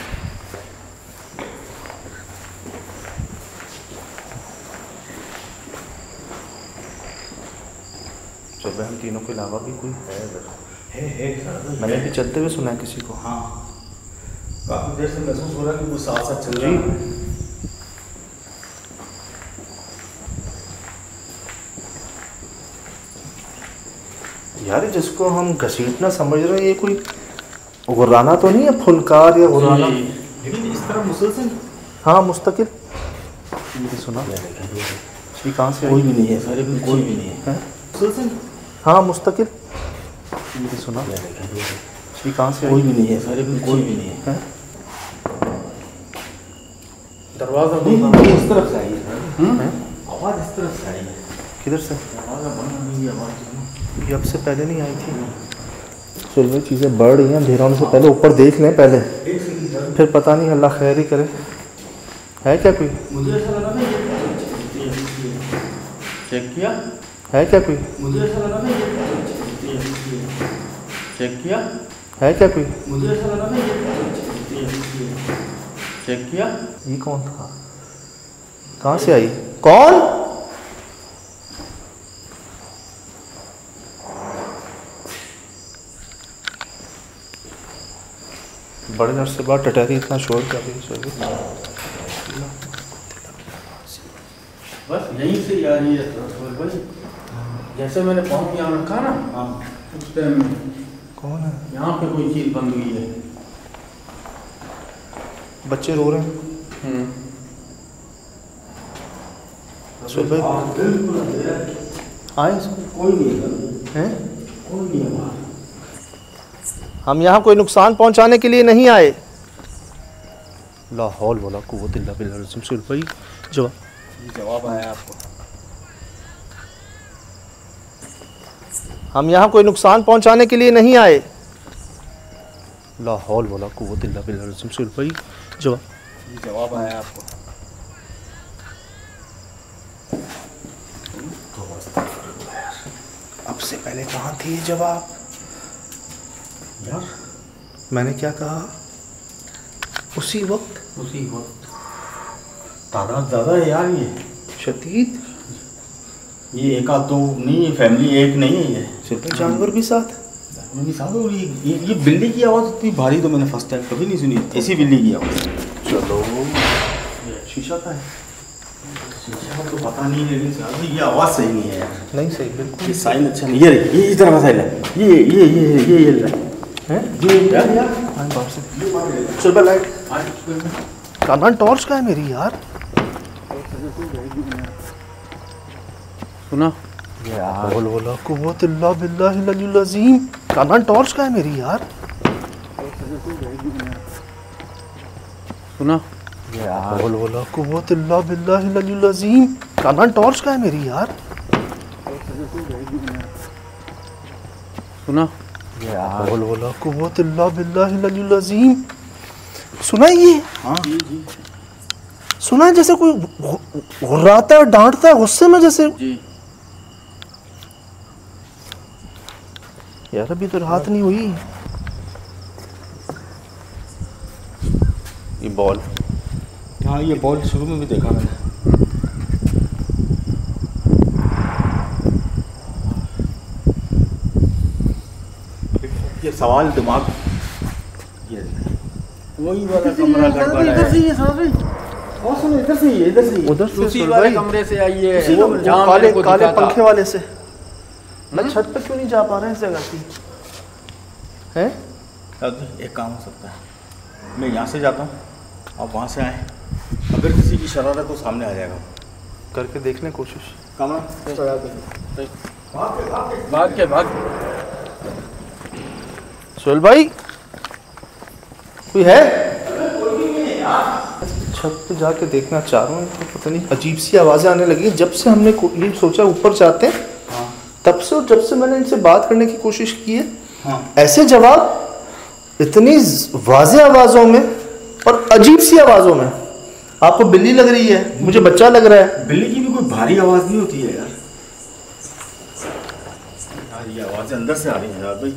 जब हम तीनों के अलावा भी कोई है इधर? है मैंने भी चलते हुए सुना है किसी को। हाँ, काफ़ी देर से महसूस हो रहा है कि वो साथ साथ चल रहा है। यार जिसको हम घसीटना समझ रहे हैं, ये कोई गुर्राना तो नहीं है? फुनकार या गुर्राना? लेकिन इस तरह मुसलसल। हाँ मुस्तकिल। ये सुना ये कहाँ से? कोई भी नहीं है सारे में, कोई भी नहीं है मुसलसल। हाँ मुस्तकिल। ये सुना ये कहाँ से? कोई भी नहीं है सारे में, कोई भी नहीं है। दरवाजा इस तरफ से आई है, आवाज़ इस तरफ से आई है। किधर से? दरवाजा बंद नहीं है, आवाज़ ये अब से पहले नहीं आई थी। चल भाई, चीज़ें बढ़ रही हैं, अंधेरा होने से पहले ऊपर देख लें पहले, फिर पता नहीं, अल्लाह खैर ही करे। है क्या कोई? मुझे ऐसा लगा ना ये चेक किया है क्या कोई? मुझे ऐसा लगा ना ये चेक किया है क्या कोई? मुझे ऐसा लगा ना ये चेक किया। ये कौन था? कहाँ से आई? कौन? बड़े नर से बात टटहरी इतना शोर कर रही है। बस यहीं से आ रही है भाई। जैसे मैंने पंप यहाँ रखा ना, हाँ, उस टाइम कौन है? यहाँ पे कोई चीज़ बंद हुई है। बच्चे रो रहे हैं। सुन भाई, आए कोई नहीं है, हैं? कोई नहीं है वहाँ। हम यहाँ कोई नुकसान पहुँचाने के लिए नहीं आए। ला हौल वला कुव्वत इल्ला बिल्लाह। सुन भाई, जवाब आया आपको? हम यहाँ कोई नुकसान पहुँचाने के लिए नहीं आए। ला हौल वला कुव्वत इल्ला बिल्लाह। सुन भाई, जवाब आया आपको? अब से पहले कहाँ थी ये जवाब? यार मैंने क्या कहा? उसी वक्त तादाद ज़्यादा है यार ये। शदीद। ये एक आध दो नहीं है, फैमिली एक नहीं है ये। जानवर भी साथ। और ये बिल्ली की आवाज़ इतनी भारी तो मैंने फर्स्ट टाइम कभी नहीं सुनी ऐसी बिल्ली की आवाज़। चलो शीशा का है, शीशा तो पता नहीं है लेकिन ये आवाज़ सही नहीं है यार। नहीं सही बिल्कुल। ये साइन अच्छा नहीं, ये इस तरह का साइन है, ये है यार बाहर से सुबह लाइट काना टॉर्च का है मेरी यार। सुना बोला कुव्वत इल्ला बिल्लाहिल अज़ीम। काना टॉर्च का है मेरी यार। सुना बोला कुव्वत इल्ला बिल्लाहिल अज़ीम। काना टॉर्च का है मेरी यार। सुना बोला कुव्वत इल्ला बिल्लाहिल अज़ीम। सुना ये? हाँ सुना है जैसे कोई घुर्राता है, डांटता है गुस्से में जैसे। जी यार अभी तो रात नहीं हुई। ये बॉल, हाँ ये बॉल शुरू में भी देखा मैंने। ये सवाल दिमाग, ये वही वाला कमरा गड़बड़ है। इधर से ये सारे और सुनो, इधर से उधर से उसी वाले कमरे से आई है, वो जहाँ काले मेरे को काले दिखा था। पंखे वाले से। मैं छत पे क्यों नहीं जा पा रहे हैं इस जगह की? हैं? एक काम हो सकता है, मैं यहाँ से जाता हूँ, आप वहाँ से आए, अगर किसी की शरारत तो सामने आ जाएगा। करके देखने कोशिश। कमरा भाग सोहेल भाई कोई है? छत पे जाके देखना चाह रहा हूँ, तो पता नहीं अजीब सी आवाज़ें आने लगी। जब से हमने ये सोचा ऊपर जाते हैं, तब से और जब से मैंने इनसे बात करने की कोशिश की है, ऐसे जवाब इतनी वाज़ेह आवाज़ों में और अजीब सी आवाज़ों में। आपको बिल्ली लग रही है, मुझे बच्चा लग रहा है। बिल्ली की भी कोई भारी आवाज़ नहीं होती है यार। ये आवाज़ें अंदर से आ रही है यार भाई।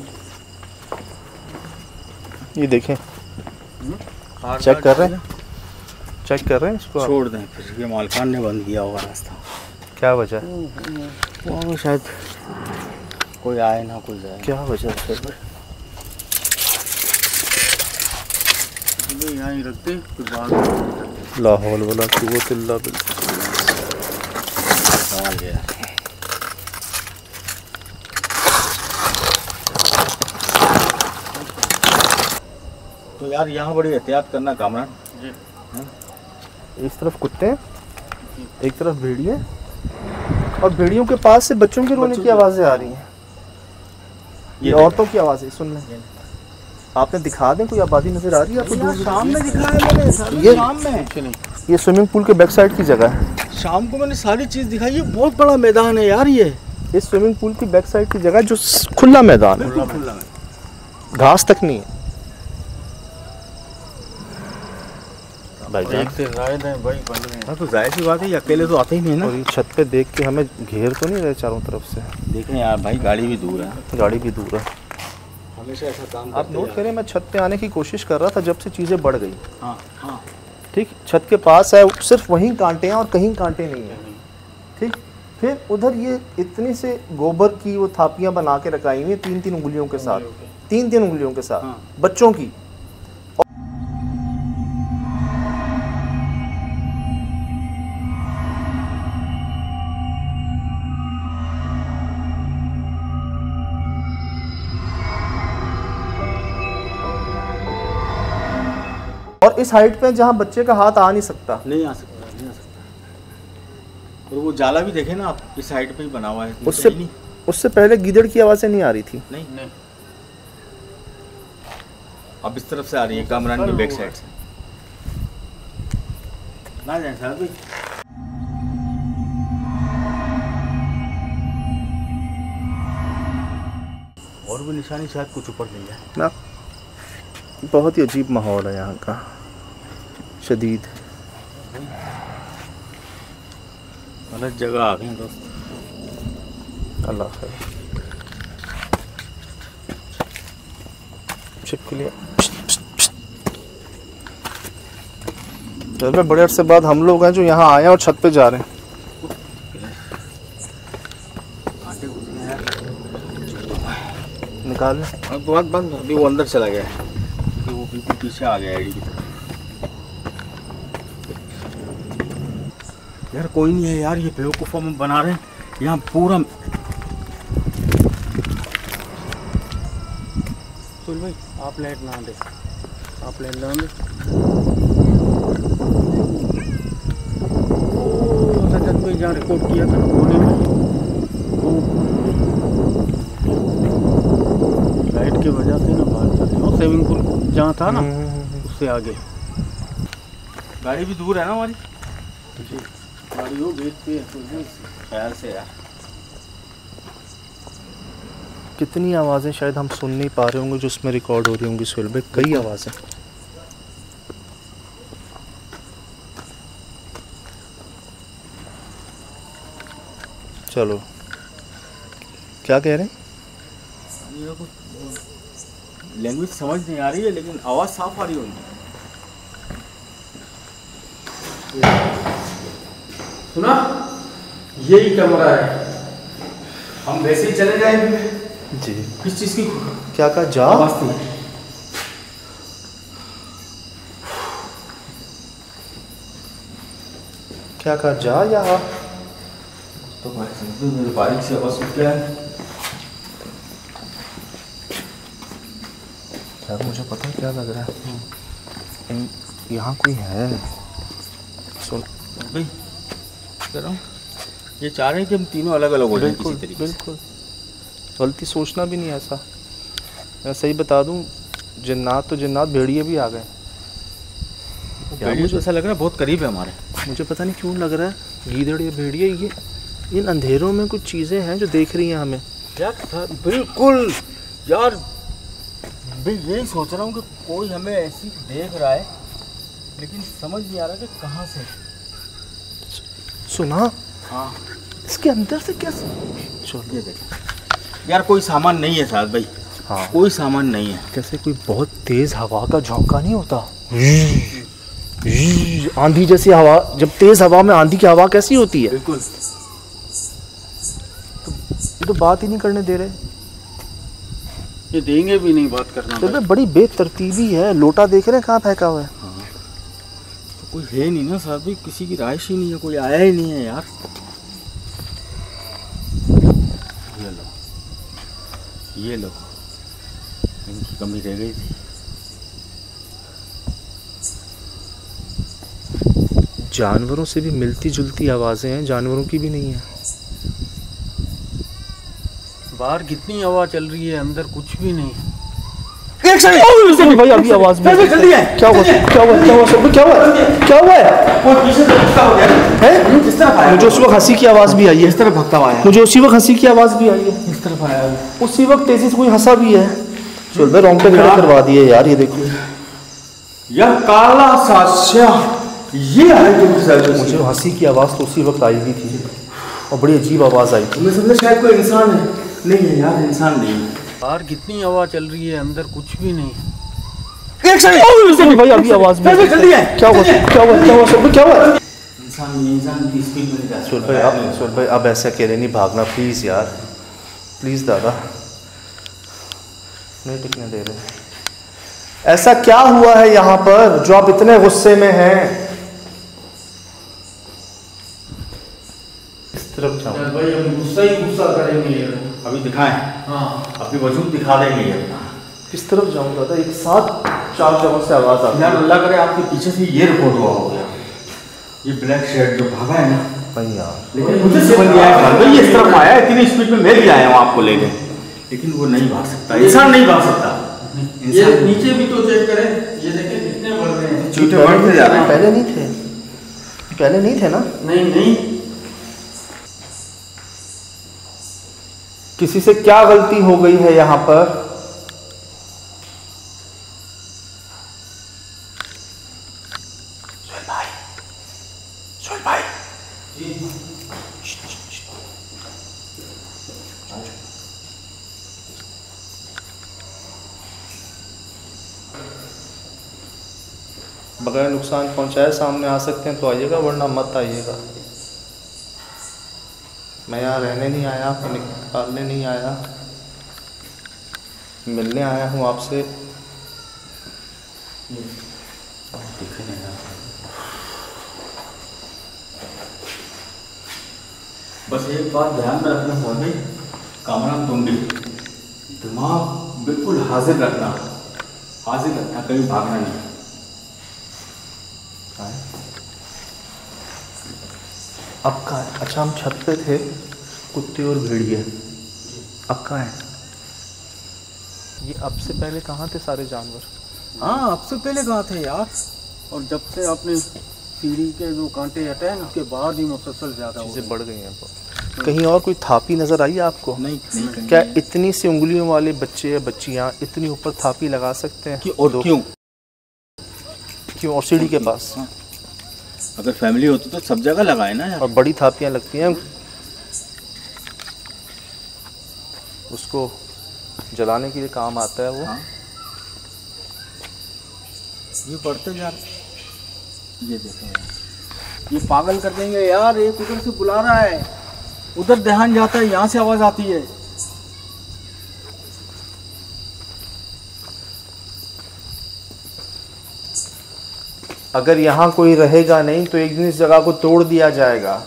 ये देखें, चेक कर रहे हैं, चेक कर रहे हैं इसको। छोड़ दें फिर, ये मालकान ने बंद किया होगा रास्ता। क्या वजह? वो शायद कोई आए ना कोई जाए। क्या वजह है? यहाँ ही रखते फिर बाद ला हौल वला कुव्वत इल्ला बिल्लाह। सवाल गया। तो यार यहाँ बड़ी एहतियात करना कामरान। इस तरफ कुत्ते हैं, एक तरफ भेड़िए, और भेड़ियों के पास से बच्चों के रोने की आवाज़ें आ रही हैं। ये औरतों की आवाज़ें सुन लें। आपने दिखा दें कोई आबादी नजर आ रही है आपको? दूर शाम में दिखाया मैंने, ये शाम में। ये स्विमिंग पूल के बैक साइड की जगह है। शाम को मैंने सारी चीज़ दिखाई। ये बहुत बड़ा मैदान है यार। ये इस स्विमिंग पूल की बैक साइड की जगह जो खुला मैदान है, खुला घास तक नहीं है। भाई हाँ तो जाहिर सी बात है, ये अकेले तो आते ही नहीं ना। और ये छत पे देख के हमें घेर तो नहीं रहे चारों तरफ से? देखें यार भाई, गाड़ी भी दूर है। गाड़ी भी दूर है। हमेशा ऐसा काम आप नोट करें, मैं छत पे आने की कोशिश कर रहा था जब से चीज़ें बढ़ गई। हाँ हाँ ठीक, छत के पास है, सिर्फ वहीं कांटे हैं और कहीं कांटे नहीं हैं। ठीक, फिर उधर ये इतनी से गोबर की वो थापियाँ बना के रखाई हुई 3-3 उंगलियों के साथ, 3-3 उंगलियों के साथ बच्चों की। और इस हाइट पे जहाँ बच्चे का हाथ आ नहीं सकता। नहीं आ सकता, नहीं आ सकता। और वो जाला भी देखे ना आप, इस साइड पे ही बना हुआ है। उससे पहले गीदड़ की आवाज़ें नहीं आ रही थी। नहीं अब इस तरफ से आ रही है, कामरान की बैक साइड से। ना जाए साहब भाई। और भी निशानी शायद कुछ ऊपर मिल जाए ना। बहुत ही अजीब माहौल है यहाँ का, शदीद। गलत जगह आ गए दोस्त। अल्लाह खैर। छिपकलियाँ चल, बड़े अरसे बाद हम लोग हैं जो यहाँ आए हैं और छत पे जा रहे हैं। निकाल लें। बहुत बंद, अभी वो अंदर चला गया है, वो बिल्कुल पीछे आ गया आईडी की तरफ। यार कोई नहीं है यार, ये बेवकूफ़ हम बना रहे हैं यहाँ पूरा। सुन भाई, आप लाइट ना दे, आप लाइट ना दे। रजत भाई जहाँ रिकॉर्ड किया था कोने में, लाइट की वजह से ना बाहर चल रही हो। स्विमिंग पूल जहाँ था ना उससे आगे। गाड़ी भी दूर है ना हमारी जी, गाड़ी हो गेट पे ख्याल से यार। कितनी आवाज़ें शायद हम सुन नहीं पा रहे होंगे जो उसमें रिकॉर्ड हो रही होंगी सुहेल भाई, कई आवाज़ें। चलो क्या कह रहे हैं? लैंग्वेज समझ नहीं आ रही है लेकिन आवाज़ साफ आ रही होगी। सुना, यही कमरा है। हम वैसे ही चले जाएंगे जी। किस चीज़ की क्या कहा? जा आवाज़ थी। क्या कहा? जा या तो मेरे बारीक से आवाज़ सुन के आए। यार मुझे पता है क्या लग रहा है, यहाँ कोई है। सुन भाई कह रहा हूँ, ये चाह रहे हैं कि हम तीनों अलग अलग हो जाएं किसी तरीके से। बिल्कुल गलती सोचना भी नहीं ऐसा। मैं सही बता दूं, जिन्नात तो जिन्नात, भेड़िए भी आ गए। मुझे ऐसा लग रहा है बहुत करीब है हमारे। मुझे पता नहीं क्यों लग रहा है गीदड़ या भेड़िए ये इन अंधेरों में कुछ चीज़ें हैं जो देख रही हैं हमें। यार बिल्कुल यार, मैं यही सोच रहा हूँ कि कोई हमें ऐसी देख रहा है लेकिन समझ नहीं आ रहा कि कहाँ से। सुना? हाँ, इसके अंदर से क्या? चलो ये देख यार, कोई सामान नहीं है साथ भाई। हाँ, कोई सामान नहीं है। जैसे कोई बहुत तेज हवा का झोंका नहीं होता, आंधी जैसी हवा। जब तेज हवा में आंधी की हवा कैसी होती है? बिल्कुल। तो ये तो बात ही नहीं करने दे रहे। ये देंगे भी नहीं बात करना। तो बड़ी बेतरतीबी है। लोटा देख रहे हैं कहाँ फेंका हुआ है? हाँ, तो कोई है नहीं ना साथ भाई, किसी की राइश ही नहीं है, कोई आया ही नहीं है यार। ये लो, इनकी कमी रह गई थी। जानवरों से भी मिलती जुलती आवाजें हैं, जानवरों की भी नहीं है। बाहर कितनी हवा चल रही है, अंदर कुछ भी नहीं। भाई अभी आवाज भी जल्दी है। क्या हुआ? क्या हुआ? क्या हुआ? सब क्या हुआ? क्या हुआ है? वो पीछे से भगता हो गया है। किस तरफ आया? मुझे उस वक्त हंसी की आवाज भी आई है। इस तरफ भगता हुआ आया। मुझे उसी वक्त हंसी की आवाज भी आई है। इस तरफ आया है। उसी वक्त तेजी से कोई हंसा भी है। चल भाई रोंगटे खड़े करवा दिए यार। ये देखो यार काला सास्या, ये है जो मुझे हंसी की आवाज तो उसी वक्त आई भी थी और बड़ी अजीब आवाज आई थी। मैं समझा शायद कोई इंसान है। नहीं है यार, इंसान नहीं है। बाहर कितनी हवा चल रही है, अंदर कुछ भी नहीं। भाई अभी आवाज भी जल्दी है। क्या हुआ? क्या हुआ? क्या हुआ? सब क्या हुआ? इंसान की स्पीड में जा। सुन भाई अब ऐसे अकेले नहीं भागना प्लीज यार, प्लीज दादा, नहीं टिकने दे रहे। ऐसा क्या हुआ है यहाँ पर जो आप इतने गुस्से में हैं? इस तरफ जाओ भाई हम गुस्सा ही गुस्सा करेंगे अभी दिखाएं। हाँ, अपनी वजूद दिखा देंगे ये। किस तरफ जाऊँ दादा? एक साथ 4 जगहों से आवाज आती है। यार अल्लाह करे आपके पीछे से ये रिकॉर्ड हुआ हो गया, ये ब्लैक शर्ट जो भागा है ना भाई यार। लेकिन मुझे समझ नहीं आया भाई, ये इस तरफ आया इतनी स्पीड में, मैं भी आया हूँ आपको लेके, लेकिन वो नहीं भाग सकता, इंसान नहीं भाग सकता। ये नीचे भी तो चेक करें, ये देखें कितने बढ़ रहे हैं। चीटे बढ़ते जा रहे हैं। पहले नहीं थे, पहले नहीं थे ना? नहीं नहीं, किसी से क्या गलती हो गई है यहाँ पर? सोहेल भाई बगैर नुकसान पहुंचाए सामने आ सकते हैं तो आइएगा, वरना मत आइएगा। मैं यहाँ रहने नहीं आया, आपको निकालने नहीं आया। मिलने आया हूँ आपसे। बस एक बात ध्यान में रखना सर भाई, कामरान टुंडी, दिमाग बिल्कुल हाजिर रखना, कहीं भागना नहीं। अब कहाँ है? अच्छा, हम छत पे थे, कुत्ते और भेड़िए। अब कहाँ है? ये अब से पहले कहाँ थे सारे जानवर? हाँ, अब से पहले कहाँ थे यार। और जब से आपने सीढ़ी के जो कांटे हटाए ना, उसके बाद ही मुसलसल ज़्यादा चीज़ें बढ़ गई हैं। कहीं और कोई थापी नज़र आई आपको? नहीं। क्या इतनी सी उंगलियों वाले बच्चे या बच्चियाँ इतनी ऊपर थापी लगा सकते हैं? और क्यों? और सीढ़ी के पास? हाँ। अगर फैमिली होती तो सब जगह लगाए ना यार। और बड़ी थापियाँ लगती हैं, उसको जलाने के लिए काम आता है वो। हाँ। ये पढ़ते यार, ये देखो यार, ये पागल कर देंगे यार। एक उधर से बुला रहा है, उधर ध्यान जाता है, यहाँ से आवाज आती है। अगर यहाँ कोई रहेगा नहीं तो एक दिन इस जगह को तोड़ दिया जाएगा।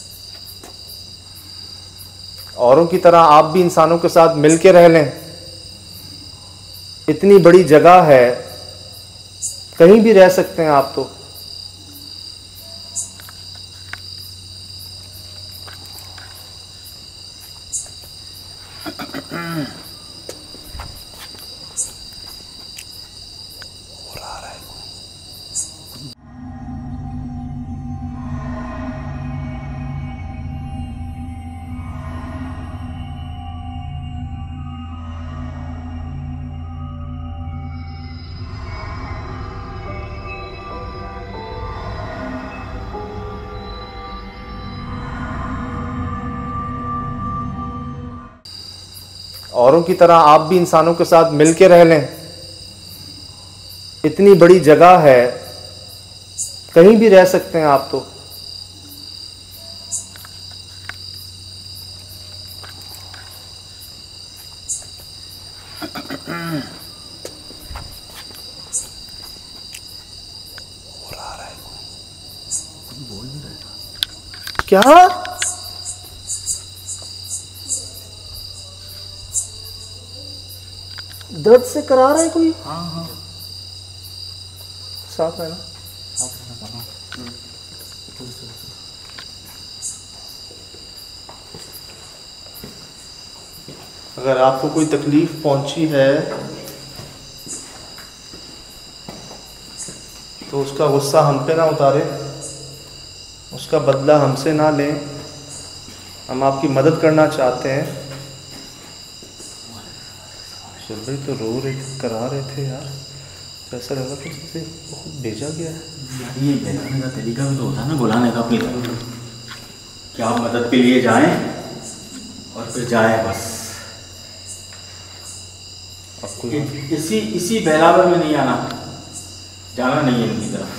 औरों की तरह आप भी इंसानों के साथ मिलके रह लें। इतनी बड़ी जगह है, कहीं भी रह सकते हैं आप तो। औरों की तरह आप भी इंसानों के साथ मिलके रह लें। इतनी बड़ी जगह है, कहीं भी रह सकते हैं आप तो। क्या? दर्द से करा रहा है कोई? हाँ। साफ है ना? अगर आपको कोई तकलीफ पहुंची है तो उसका गुस्सा हम पे ना उतारे, उसका बदला हमसे ना लें। हम आपकी मदद करना चाहते हैं। भाई तो रो रहे थे, करा रहे थे यार, तो ऐसा लगा कि जैसे बहुत भेजा गया है। ये भेजने का तरीका भी तो होता है ना, बुलाने का अपनी तरफ, कि आप मदद के लिए जाएं और फिर जाएं बस। आपको इसी बहलावे में नहीं आना, जाना नहीं है इनकी तरफ।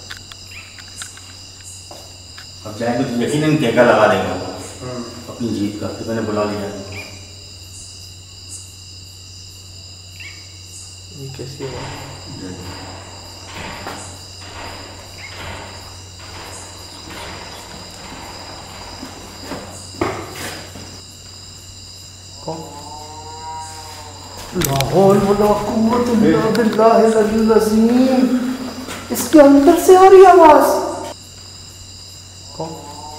अब जाएंगे तो यकीनन ठेका लगा देंगे अपनी जीत का, कि मैंने बुला लिया। ये कैसी है? कौन? ला हौल वला कुव्वत इल्ला बिल्लाहिल अलील अज़ीम। इसके अंदर से आ रही आवाज। कौन?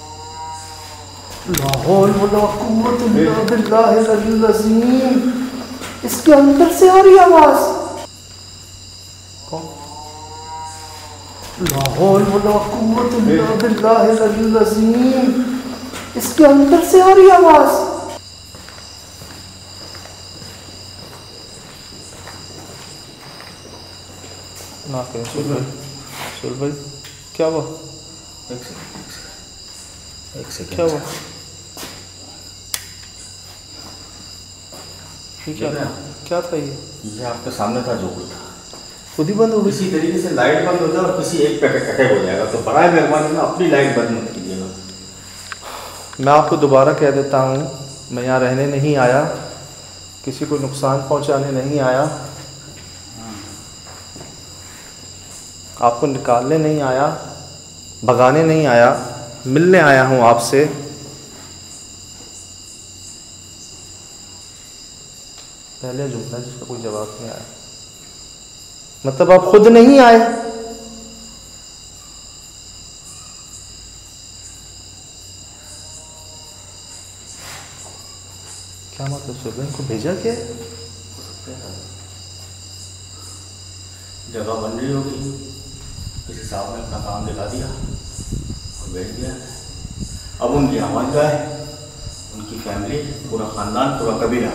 ला हौल वला कुव्वत इल्ला बिल्लाहिल अलील अज़ीम। इसके अंदर से आ रही आवाज। कौन? ला हौल वला कुव्वत इल्ला बिल्लाहिल अलील अज़ीम। इसके अंदर से आ रही आवाज। ना करें सुल भाई, क्या हुआ? एक सेकंड क्या हुआ? ये क्या था? क्या था ये आपके सामने था जो कुछ था, खुद ही बंद हो गई। इसी तरीके से लाइट बंद हो जाए और किसी एक पे अटैक हो जाएगा, तो बड़ा मेहरबानी में अपनी लाइट बंद मत कीजिएगा। मैं आपको दोबारा कह देता हूँ, मैं यहाँ रहने नहीं आया। किसी को नुकसान पहुंचाने नहीं आया, आपको निकालने नहीं आया, भगाने नहीं आया, मिलने आया हूं आपसे। पहले जुमला जिसका कोई जवाब नहीं आया, मतलब आप खुद नहीं आए। क्या मतलब सुबह को भेजा क्या? जगह बन रही होगी, किसी साहब ने अपना काम दिला दिया और भेज दिया। अब उनकी आवाज़ का है, उनकी फैमिली, पूरा खानदान, पूरा कबीला।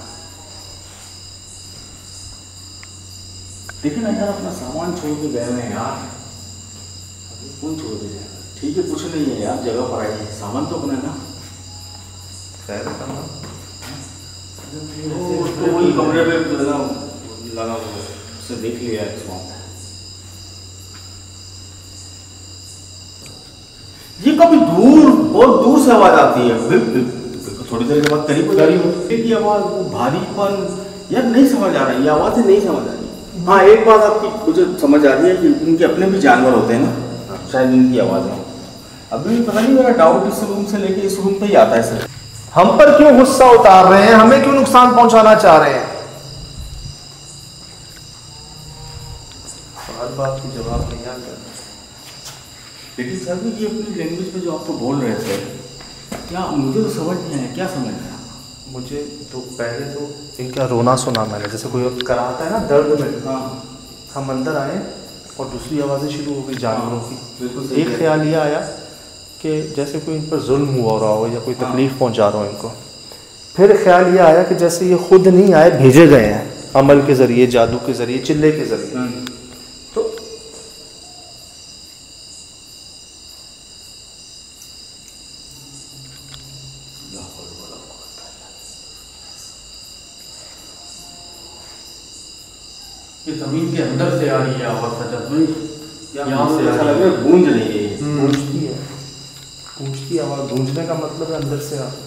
देखिए ना यार, अपना सामान छोड़ के गए हैं यार, अभी कौन छोड़ के जाएगा? ठीक है, कुछ नहीं है यार, जगह पर आई है, सामान तो अपना ना। खैर करना तो वही कमरे पे लगा उससे देख लिया है। ये कभी दूर, बहुत दूर से आवाज आती है, थोड़ी देर के बाद करीब की आवाज, वो भारीपन यार नहीं समझ आ रहा है, ये आवाज से नहीं समझ आ रही। हाँ, एक बात आपकी मुझे समझ आ रही है कि उनके अपने भी जानवर होते हैं ना, शायद उनकी आवाज है। अभी पता नहीं, मेरा डाउट इस रूम से लेके इस रूम पे ही आता है सर। हम पर क्यों गुस्सा उतार रहे हैं, हमें क्यों नुकसान पहुंचाना चाह रहे हैं? हर बात की जवाब नहीं आता। लेकिन सर ये अपनी लैंग्वेज में जो आपको बोल रहे थे, क्या मुझे तो समझ नहीं आया, क्या समझ रहे हैं? मुझे तो पहले तो इनका रोना सुना मैंने, जैसे कोई कराता है ना दर्द में। हाँ, हम अंदर आए और दूसरी आवाज़ें शुरू हो गई जानवरों की। बिल्कुल। एक ख्याल ये आया कि जैसे कोई इन पर जुल्म हुआ रहा हो या कोई तकलीफ़ पहुंचा रहा हो इनको। फिर ख्याल ये आया कि जैसे ये खुद नहीं आए, भेजे गए हैं अमल के ज़रिए, जादू के ज़रिए, चिल्ले के ज़रिए। तो ये जमीन के अंदर से आ रही है आवाज़ सजद भाई, यहाँ से ऐसा लग रहा है गूंज रही है। गूंजती है, गूंजती आवाज़, गूंजने का मतलब है अंदर से आती है।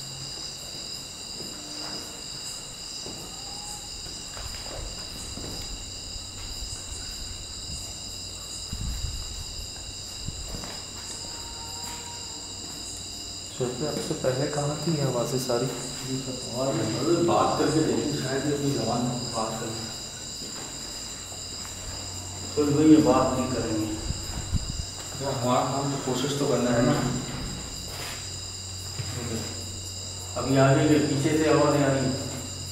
आपसे पहले कहाँ थी ये आवाज़ें सारी? बात करके देखिए, शायद ये अपनी जबान में बात करें। तो भाई ये बात नहीं करेंगे, हमारा काम तो कोशिश तो करना है ना। अभी आगे के पीछे से आवाज़ें आ रही।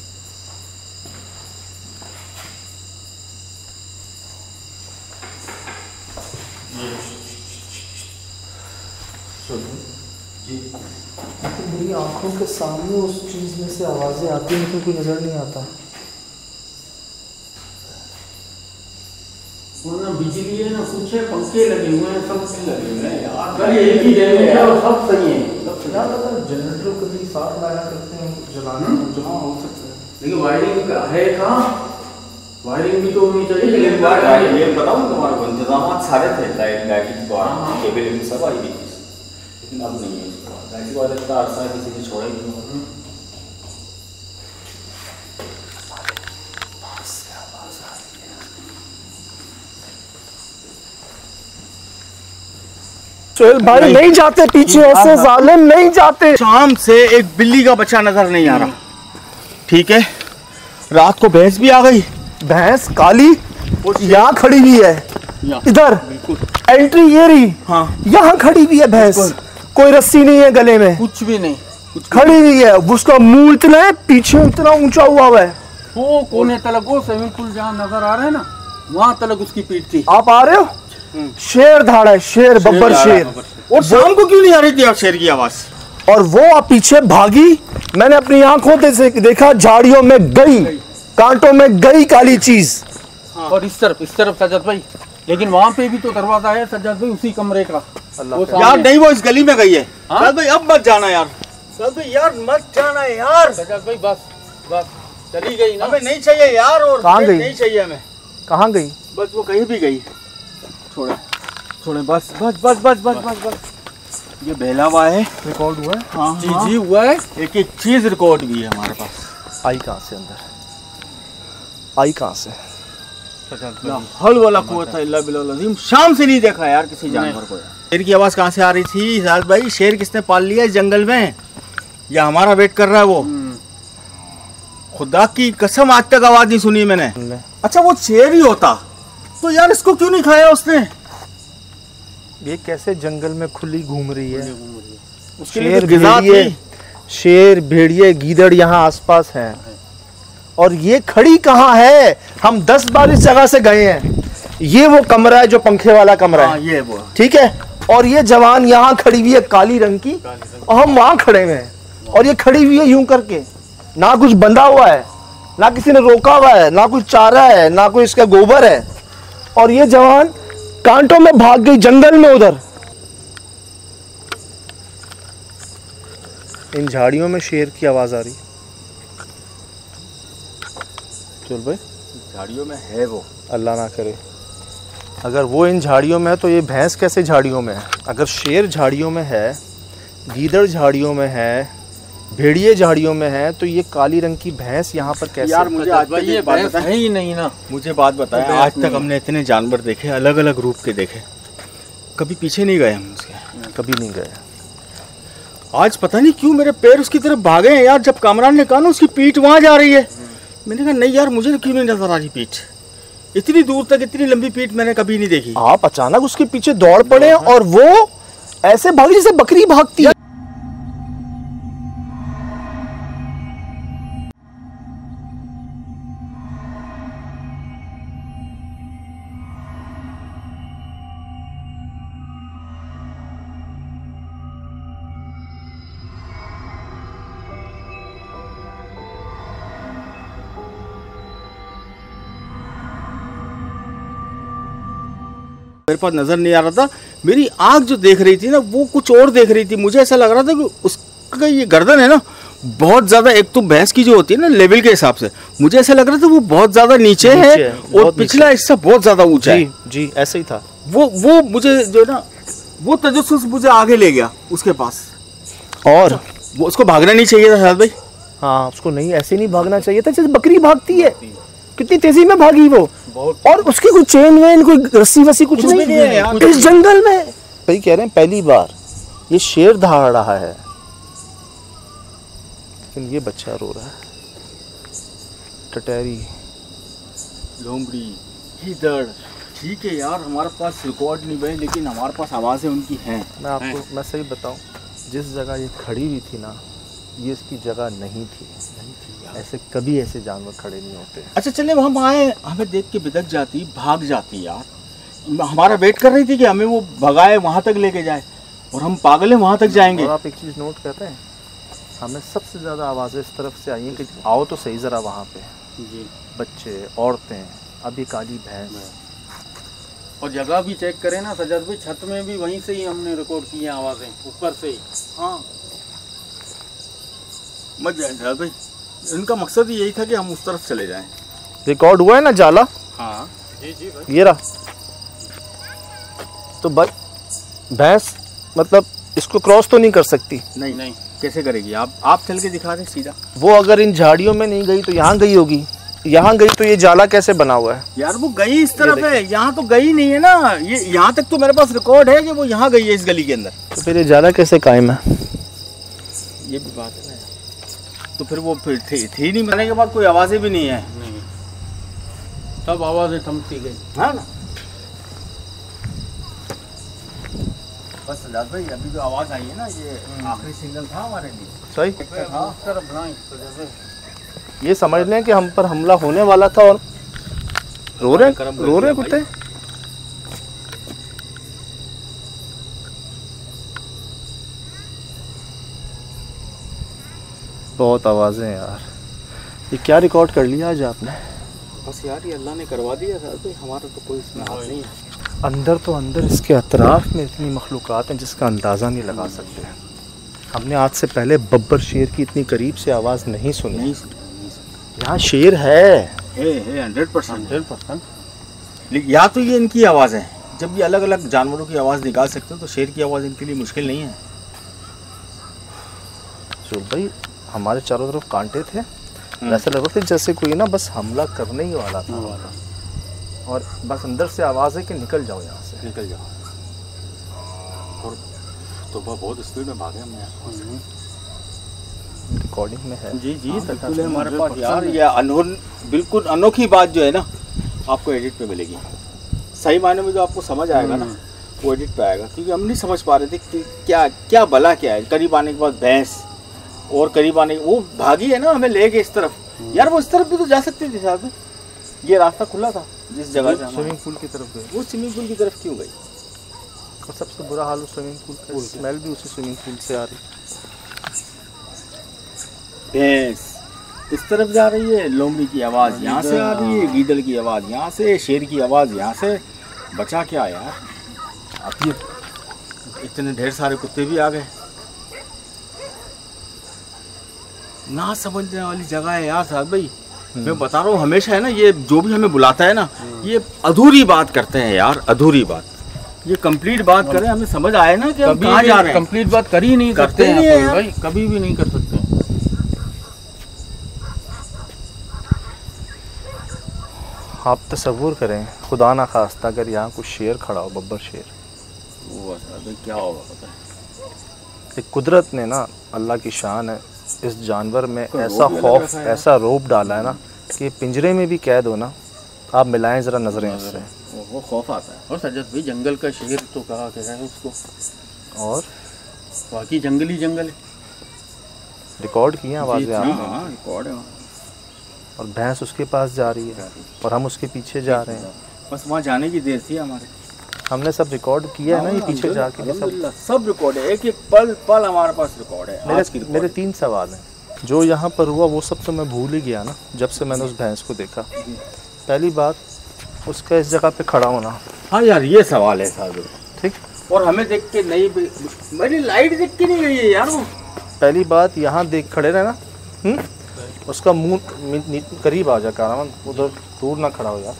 जी, मेरी आंखों के सामने उस चीज़ में से आवाज़ें आती हैं, लेकिन कोई नज़र नहीं आता। ना बिजली है ना कुछ है, पंखे लगे हुए हैं, सब लगे हुए हैं यार। अरे एक ही डैमेज है और सब सही है। यार पता है जनरेटर कभी साथ लाया करते हैं जलाने, हाँ हो सकता है, लेकिन वायरिंग है कहाँ? वायरिंग भी तो होनी चाहिए। लेकिन बात ये बताऊँ, तुम्हारे को इंतजाम सारे थे, लाइटिंग केबल सब आई थी, लेकिन अब नहीं है। ऐसी बात है, इतना अरसा किसी ने छोड़ा ही नहीं। सोहेल भाई नहीं जाते पीछे, ऐसे जालिम नहीं जाते। शाम से एक बिल्ली का बच्चा नजर नहीं आ रहा, ठीक है? रात को भैंस भी आ गई, भैंस काली यहाँ खड़ी हुई है, इधर एंट्री ये रही। हाँ, यहाँ खड़ी हुई है भैंस, कोई रस्सी नहीं है गले में, कुछ भी नहीं, खड़ी हुई है। उसका मुंह इतना है, पीछे इतना ऊंचा हुआ है, वो कोने तलक, वो स्विमिंग पूल जहाँ नजर आ रहा है ना, वहाँ तलक उसकी पीठ थी। आप आ रहे हो? शेर धाड़ा है, शेर, बब्बर शेर। और शाम को क्यों नहीं आ रही थी आप शेर की आवाज? और वो पीछे भागी, मैंने अपनी आंखों से देखा, झाड़ियों में गई, कांटों में गई काली चीज। हाँ। और इस तरफ सज्जद भाई, लेकिन वहाँ पे भी तो दरवाजा है सज्जद भाई, उसी कमरे का। यार नहीं, वो इस गली में गई है। सज्जद भाई अब मत जाना यार, सज्जद भाई यार मत जाना यार। सज्जद भाई बस चली गई ना, हमें नहीं चाहिए यार। और कहाँ गई? नहीं चाहिए हमें। कहाँ गई? बस वो कहीं भी गई, छोड़े बस बस बस बस बस बस बस। ये बहला हुआ है, रिकॉर्ड हुआ है? हाँ जी हुआ है। एक चीज रिकॉर्ड भी है हमारे पास। आई कहाँ से अंदर, आई कहाँ से? हल वाला कुव्वत इल्ला बिल्लाह अज़ीम, शाम से नहीं देखा यार किसी जानवर को। शेर की आवाज कहाँ से आ रही थी साद भाई? शेर किसने पाल लिया इस जंगल में, या हमारा वेट कर रहा है वो? खुदा की कसम आज तक आवाज नहीं सुनी मैंने। अच्छा वो शेर ही होता तो यार इसको क्यों नहीं खाया उसने? ये कैसे जंगल में खुली घूम रही है? शेर भेड़िए, शेर भेड़िए गीदड़ यहाँ आसपास हैं, और ये खड़ी कहाँ है? हम 10 बार इस जगह से गए हैं। ये वो कमरा है जो पंखे वाला कमरा है, ये वो ठीक है। और ये जवान यहाँ खड़ी हुई है काली रंग की, और हम वहां खड़े हुए हैं, और ये खड़ी हुई है यूं करके, ना कुछ बंधा हुआ है, ना किसी ने रोका हुआ है, ना कुछ चारा है, ना कोई इसका गोबर है। और ये जवान कांटों में भाग गई जंगल में उधर। इन झाड़ियों में शेर की आवाज आ रही। चल भाई, झाड़ियों में है वो, अल्लाह ना करे। अगर वो इन झाड़ियों में है तो ये भैंस कैसे झाड़ियों में है? अगर शेर झाड़ियों में है, गीदड़ झाड़ियों में है, भेड़िए झाड़ियों में है, तो ये काली रंग की भैंस यहाँ पर कैसे? यार मुझे आज तक ये भैंस है ही नहीं ना। मुझे बात बताया, आज तक हमने इतने जानवर देखे, अलग अलग रूप के देखे, कभी पीछे नहीं गए हम उसके, कभी नहीं गए। आज पता नहीं क्यों मेरे पैर उसकी तरफ भागे हैं यार। जब कामरान ने कहा ना उसकी पीठ वहां जा रही है, मैंने कहा नहीं यार मुझे क्यों नहीं नजर आ रही पीठ? इतनी दूर तक इतनी लंबी पीठ मैंने कभी नहीं देखी। आप अचानक उसके पीछे दौड़ पड़े और वो ऐसे भागी जैसे बकरी भागती है। मेरे पास नजर नहीं आ रहा था, मेरी आंख जो देख रही थी ना वो कुछ और देख रही थी। मुझे ऐसा लग रहा था कि उसका ये गर्दन है ना बहुत ज्यादा, एक तो भैंस की जो होती है ना लेवल के हिसाब से, मुझे ऐसा लग रहा था वो बहुत ज्यादा नीचे है और पिछला हिस्सा बहुत ज्यादा ऊंचा है। जी ऐसे ही था। वो मुझे जो है ना वो तजस्सुस मुझे आगे ले गया उसके पास, और वो उसको भागना नहीं चाहिए था शायद भाई। हाँ, उसको नहीं, ऐसे नहीं भागना चाहिए था जैसे बकरी भागती है। कितनी तेजी में भागी वो, और उसकी कोई चेन वेन कोई रस्सी वस्सी कुछ नहीं है इस जंगल में। भाई कह रहे हैं पहली बार ये शेर दहाड़ रहा है, लेकिन ये बच्चा रो रहा है। टटैरी, लोमड़ी, गीदड़, ठीक है यार हमारे पास रिकॉर्ड नहीं भाई, लेकिन हमारे पास आवाज़ें उनकी हैं। मैं सही बताऊं, जिस जगह ये खड़ी हुई थी ना, ये इसकी जगह नहीं थी। ऐसे कभी ऐसे जानवर खड़े नहीं होते। अच्छा चले हम आए, हमें देख के बिदक जाती, भाग जाती यार। हमारा वेट कर रही थी कि हमें वो भगाए वहाँ तक लेके जाए, और हम पागल हैं वहाँ तक जाएंगे। और आप एक चीज़ नोट करते हैं, हमें सबसे ज़्यादा आवाज़ें इस तरफ से आई हैं कि आओ तो सही ज़रा वहाँ पे। जी, बच्चे, औरतें, अभी काली भैंस। और जगह भी चेक करें ना सजद भाई, छत में भी वहीं से ही हमने रिकॉर्ड की हैं आवाज़ें, ऊपर से ही। हाँ मत जाए भाई, इनका मकसद यही था कि हम उस तरफ चले जाएं। रिकॉर्ड हुआ है ना जाला? हाँ जी भाई, ये रहा। तो भैंस मतलब इसको क्रॉस तो नहीं कर सकती। नहीं कैसे करेगी? आप चल के दिखा दें सीधा। वो अगर इन झाड़ियों में नहीं गई तो यहाँ गई होगी, यहाँ गई तो ये जाला कैसे बना हुआ है? यार वो गई इस तरफ है, यहाँ तो गई नहीं है ना। ये यहाँ तक तो मेरे पास रिकॉर्ड है कि वो यहाँ गई है इस गली के अंदर। तो फिर ये जाला कैसे कायम है? ये भी बात है ना। तो फिर वो थी नहीं, मरने के बाद कोई आवाज़ें भी नहीं है। नहीं, तब आवाज़ें थमती गई। हाँ ना, बस सजाद भाई अभी जो आवाज़ आई है ना, ये आखिरी सिग्नल था हमारे लिए। सही। हाँ, उस तरफ बनाई तो जैसे ये समझ लें कि हम पर हमला होने वाला था, और रो रहे कुत्ते। बहुत आवाज़ें यार। ये क्या रिकॉर्ड कर लिया आज आपने? बस यार ये अल्लाह ने करवा दिया था, तो हमारा तो कोई इसमें हाथ नहीं है। अंदर इसके अतराफ में इतनी मखलूक़ात हैं जिसका अंदाज़ा नहीं लगा सकते। हमने आज से पहले बब्बर शेर की इतनी करीब से आवाज़ नहीं सुनी। यहाँ शेर है 100%। लेकिन या तो ये इनकी आवाज़ है, जब ये अलग अलग जानवरों की आवाज़ निकाल सकते हो तो शेर की आवाज़ इनके लिए मुश्किल नहीं है। तो भाई हमारे चारों तरफ कांटे थे, ऐसा लग रहा था जैसे कोई ना बस हमला करने ही वाला था और बस अंदर से आवाज़ है कि निकल जाओ यहाँ से, निकल जाओ। और तो बहुत स्पीड में भागे हम यहाँ। रिकॉर्डिंग में है जी जी बिल्कुल है हमारे पास यार। ये बिल्कुल अनोखी बात जो है ना आपको एडिट पे मिलेगी। सही मायने में जो आपको समझ आएगा ना वो एडिट पे आएगा, क्योंकि हम नहीं समझ पा रहे थे कि क्या क्या भला क्या है। करीब आने के बाद भैंस और करीब आने वो भागी है ना, हमें ले गए इस तरफ। यार वो इस तरफ भी तो जा सकती थी साहब, ये रास्ता खुला था जिस जगह से स्विमिंग पूल की तरफ गए। वो स्विमिंग पूल की तरफ क्यों गई? और सबसे बुरा हाल उस स्विमिंग पूल का, स्मेल भी उसी स्विमिंग पूल से आ रही। भैंस इस तरफ जा रही है, लोमड़ी की आवाज़ यहाँ से आ रही है, गीदड़ की आवाज़ यहाँ से, शेर की आवाज़ यहाँ से। बचा क्या यार? अब ये इतने ढेर सारे कुत्ते भी आ गए। ना समझने वाली जगह है यार साहब भाई। मैं बता रहा हूँ हमेशा है ना, ये जो भी हमें बुलाता है ना ये अधूरी बात करते हैं यार, अधूरी बात। ये कंप्लीट बात करें, हमें समझ आए ना कि हम कहाँ जा रहे हैं। कंप्लीट बात कर ही नहीं करते हैं भाई, कभी भी नहीं कर सकते। आप तसव्वुर करें खुदा ना खास्ता अगर यहाँ कुछ शेर खड़ा हो, बब्बर शेर, वो क्या होगा पता है? एक कुदरत ने ना, अल्लाह की शान है, इस जानवर में ऐसा खौफ, ऐसा रौब डाला है ना कि पिंजरे में भी कैद हो ना, आप मिलाएं ज़रा नजरें उससे, वो खौफ आता है। और सज्जद भाई जंगल का शेर तो कहा क्या है उसको, और बाकी जंगल ही जंगल है। रिकॉर्ड किए आवाज़ें आपने। हाँ रिकॉर्ड है। और भैंस उसके पास जा रही है और हम उसके पीछे जा रहे हैं। बस वहाँ जाने की देर थी हमारे, हमने सब रिकॉर्ड किया है ना, ये पीछे जाके सब रिकॉर्ड है, एक एक पल पल हमारे पास रिकॉर्ड है। मेरे 3 सवाल हैं। जो यहाँ पर हुआ वो सब तो मैं भूल ही गया ना जब से मैंने उस भैंस को देखा। पहली बात उसका इस जगह पे खड़ा होना। हाँ यार ये सवाल है साहब, ठीक। और हमें देख के नहीं, मेरी लाइट देख के नहीं गई है यार वो। पहली बात यहाँ देख खड़े रहे ना, उसका मुंह करीब आ जा कारामन, उधर दूर ना खड़ा हो यार।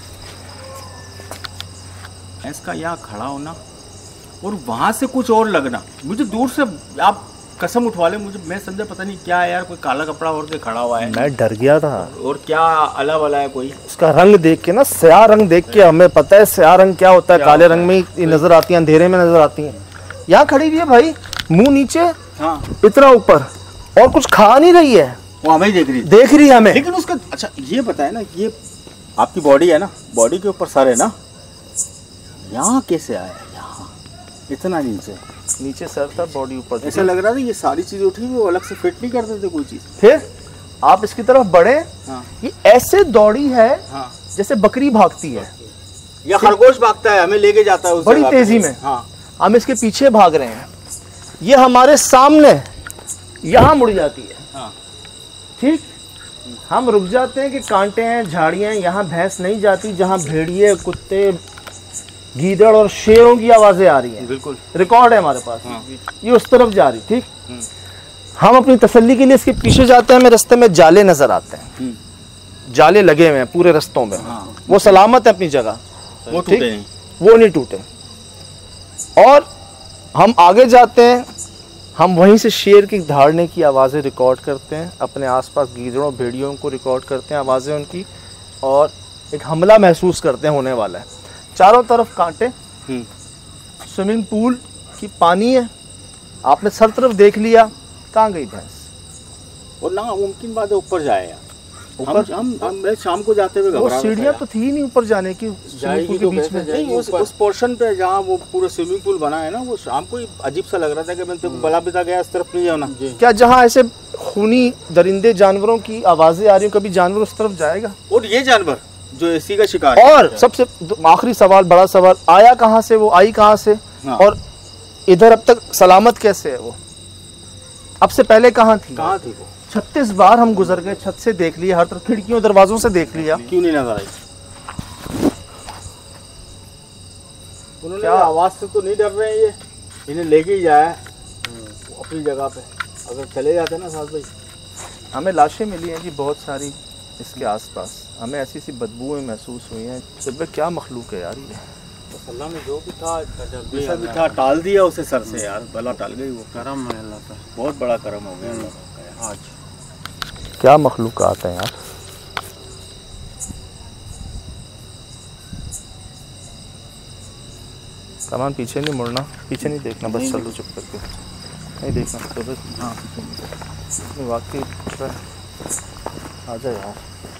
इसका यहाँ खड़ा होना और वहाँ से कुछ और लगना, मुझे दूर से आप कसम उठवा ले, मुझे मैं समझा पता नहीं क्या है यार, कोई काला कपड़ा ओढ़ के खड़ा हुआ है। मैं डर गया था। और क्या अला वाला है कोई, उसका रंग देख के ना, स्याह रंग देख के हमें पता है स्याह रंग क्या होता है, काले रंग में ही नजर आती है, अंधेरे में नजर आती है। यहाँ खड़ी हुई है भाई, मुंह नीचे, हाँ इतना ऊपर, और कुछ खा नहीं रही है, वो हमें देख रही है हमें। लेकिन उसका अच्छा ये बताए ना, ये आपकी बॉडी है ना, बॉडी के ऊपर सर है ना, यहाँ कैसे आया? यहाँ इतना नीचे सर था, बॉडी ऊपर। ऐसा लग रहा था ये सारी चीजें उठी वो अलग से फिट नहीं करते थे कोई चीज। फिर आप इसकी तरफ बढ़े, हाँ। ये ऐसे दौड़ी है, हाँ। जैसे बकरी भागती है या खरगोश भागता है, हमें लेके जाता है उस बड़ी तेजी में। हाँ। हम इसके पीछे भाग रहे हैं, ये हमारे सामने यहाँ मुड़ जाती है। हाँ। ठीक, हम रुक जाते हैं कि कांटे हैं, झाड़ियाँ हैं, यहाँ भैंस नहीं जाती, जहाँ भेड़िए, कुत्ते, गीदड़ और शेरों की आवाजें आ रही हैं। बिल्कुल रिकॉर्ड है हमारे पास। हाँ। ये उस तरफ जा रही। ठीक, हम अपनी तसल्ली के लिए इसके पीछे जाते हैं, हमें रास्ते में जाले नजर आते हैं, जाले लगे हुए हैं पूरे रास्तों में। हाँ। वो सलामत है अपनी जगह, वो टूटे नहीं, वो नहीं टूटे। और हम आगे जाते हैं, हम वहीं से शेर की दहाड़ने की आवाज़ें रिकॉर्ड करते हैं, अपने आसपास गीदड़ों भेड़ियों को रिकॉर्ड करते हैं, आवाज़ें उनकी, और एक हमला महसूस करते हैं होने वाला है। चारों तरफ कांटे, स्विमिंग पूल की पानी है, आपने सब तरफ देख लिया, कहाँ गई भैंस? और ना मुमकिन बात है ऊपर जाए यार, ऊपर हम शाम को जाते हुए वो सीढ़ियाँ तो थी नहीं ऊपर जाने की, स्विमिंग पूल के बीच में नहीं, उस पोर्शन पे जहाँ वो पूरा स्विमिंग पूल बना है ना, वो शाम को अजीब सा लग रहा था कि मैं तो बला बिता गया इस तरफ नहीं होना। क्या जहाँ ऐसे खूनी दरिंदे जानवरों की आवाजें आ रही हैं, कभी जानवर उस तरफ जाएगा? और ये जानवर जो इसी का शिकार है। और सबसे आखिरी सवाल, बड़ा सवाल, आया कहाँ से वो, आई कहाँ से? हाँ। और इधर अब तक सलामत कैसे है वो? अब से पहले कहाँ थी? कहाँ थी वो? 36 बार हम गुजर गए, छत से देख लिया, हर तरफ खिड़कियों दरवाजों से देख लिया, क्यों नहीं नजर आई? उन्होंने क्या आवाज से तो नहीं डर रहे हैं, ये इन्हें लेके ही जाया अपनी जगह पे। अगर चले जाते ना साथ भाई। हमें लाशें मिली हैं जी बहुत सारी इसके आसपास, हमें ऐसी सी बदबूएं महसूस हुई हैं। सब क्या मखलूक है यार ये। तो अल्लाह ने जो भी था, जैसा भी था, टाल दिया उसे सर से यार, बला टाल गई वो। करम है अल्लाह का, बहुत बड़ा करम हो गया आज। क्या मखलूक़ात हैं यार। सामान पीछे नहीं मुड़ना, पीछे नहीं देखना, बस चलो चुप करके, नहीं देखना तो बस। हाँ वाकई आ जाए यार।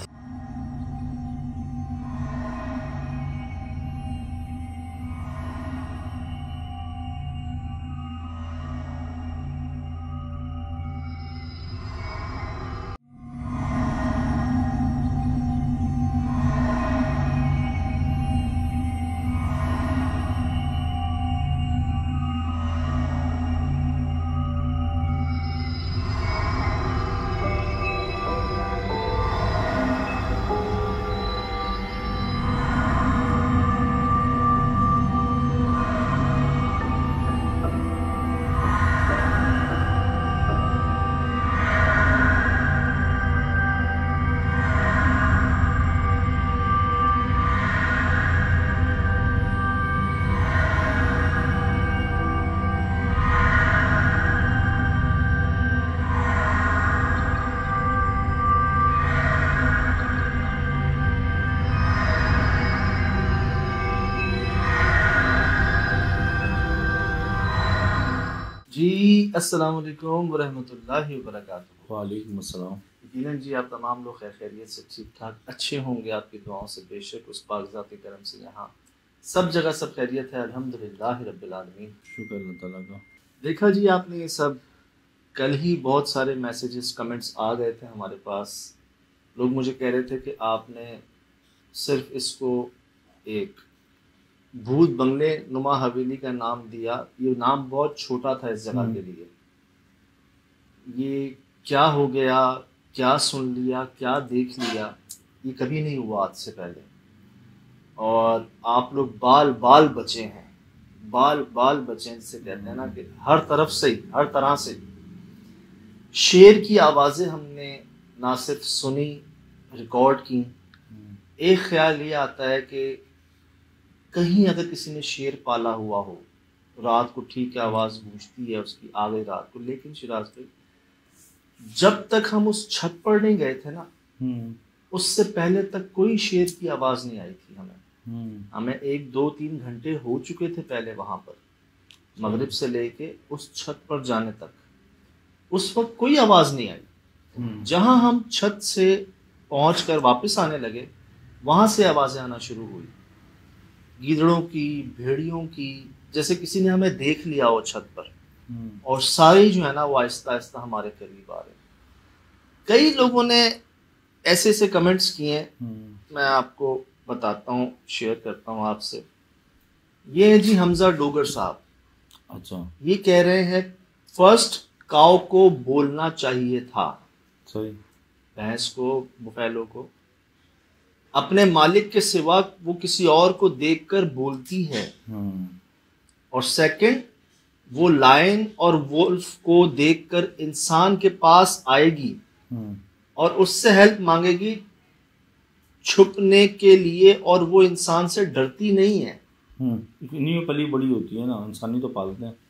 जी अस्सलाम वालेकुम वरहमतुल्लाहि वबरकातुहू। वालेकुम अस्सलाम। यकीनन जी आप तमाम लोग खैर खैरियत से ठीक ठाक अच्छे होंगे, आपकी दुआओं से बेशक उस पाक ज़ात के करम से यहाँ सब जगह सब खैरियत है, अल्हम्दुलिल्लाह रब्बिल आलमीन, शुक्र अल्लाह ताला का। देखा जी आपने ये सब, कल ही बहुत सारे मैसेजेस कमेंट्स आ गए थे हमारे पास। लोग मुझे कह रहे थे कि आपने सिर्फ इसको एक भूत बंगले नुमा हवेली का नाम दिया, ये नाम बहुत छोटा था इस जगह के लिए, ये क्या हो गया, क्या सुन लिया, क्या देख लिया, ये कभी नहीं हुआ आज से पहले। और आप लोग बाल बाल बचे हैं, बाल बाल बचे, जिसे कहते हैं ना कि हर तरफ से ही, हर तरह से शेर की आवाज़ें हमने ना सिर्फ सुनी, रिकॉर्ड की। एक ख्याल ये आता है कि कहीं अगर किसी ने शेर पाला हुआ हो, रात को ठीक है आवाज़ गूंजती है उसकी, आ गई रात को, लेकिन शिराज भाई जब तक हम उस छत पर नहीं गए थे ना, उससे पहले तक कोई शेर की आवाज़ नहीं आई थी हमें। हमें 1, 2, 3 घंटे हो चुके थे पहले वहाँ पर, मगरिब से लेके उस छत पर जाने तक, उस वक्त कोई आवाज़ नहीं आई। जहाँ हम छत से पहुँच कर वापस आने लगे, वहाँ से आवाज़ें आना शुरू हुई, गीदड़ों की, भेड़ियों की, जैसे किसी ने हमें देख लिया हो छत पर। और सारे जो है ना वो आहिस्ता आहिस्ता हमारे करीब आ रहे। कई लोगों ने ऐसे ऐसे कमेंट्स किए, मैं आपको बताता हूँ, शेयर करता हूँ आपसे। ये है जी हमजा डोगर साहब। अच्छा, ये कह रहे हैं फर्स्ट काऊ को बोलना चाहिए था, सही, भैंस को, बुफैलो को, अपने मालिक के सिवा वो किसी और को देखकर बोलती है। और सेकंड, वो लायन और वुल्फ को देखकर इंसान के पास आएगी और उससे हेल्प मांगेगी छुपने के लिए, और वो इंसान से डरती नहीं है। इतनी पली बड़ी होती है ना, इंसानी तो पालते हैं।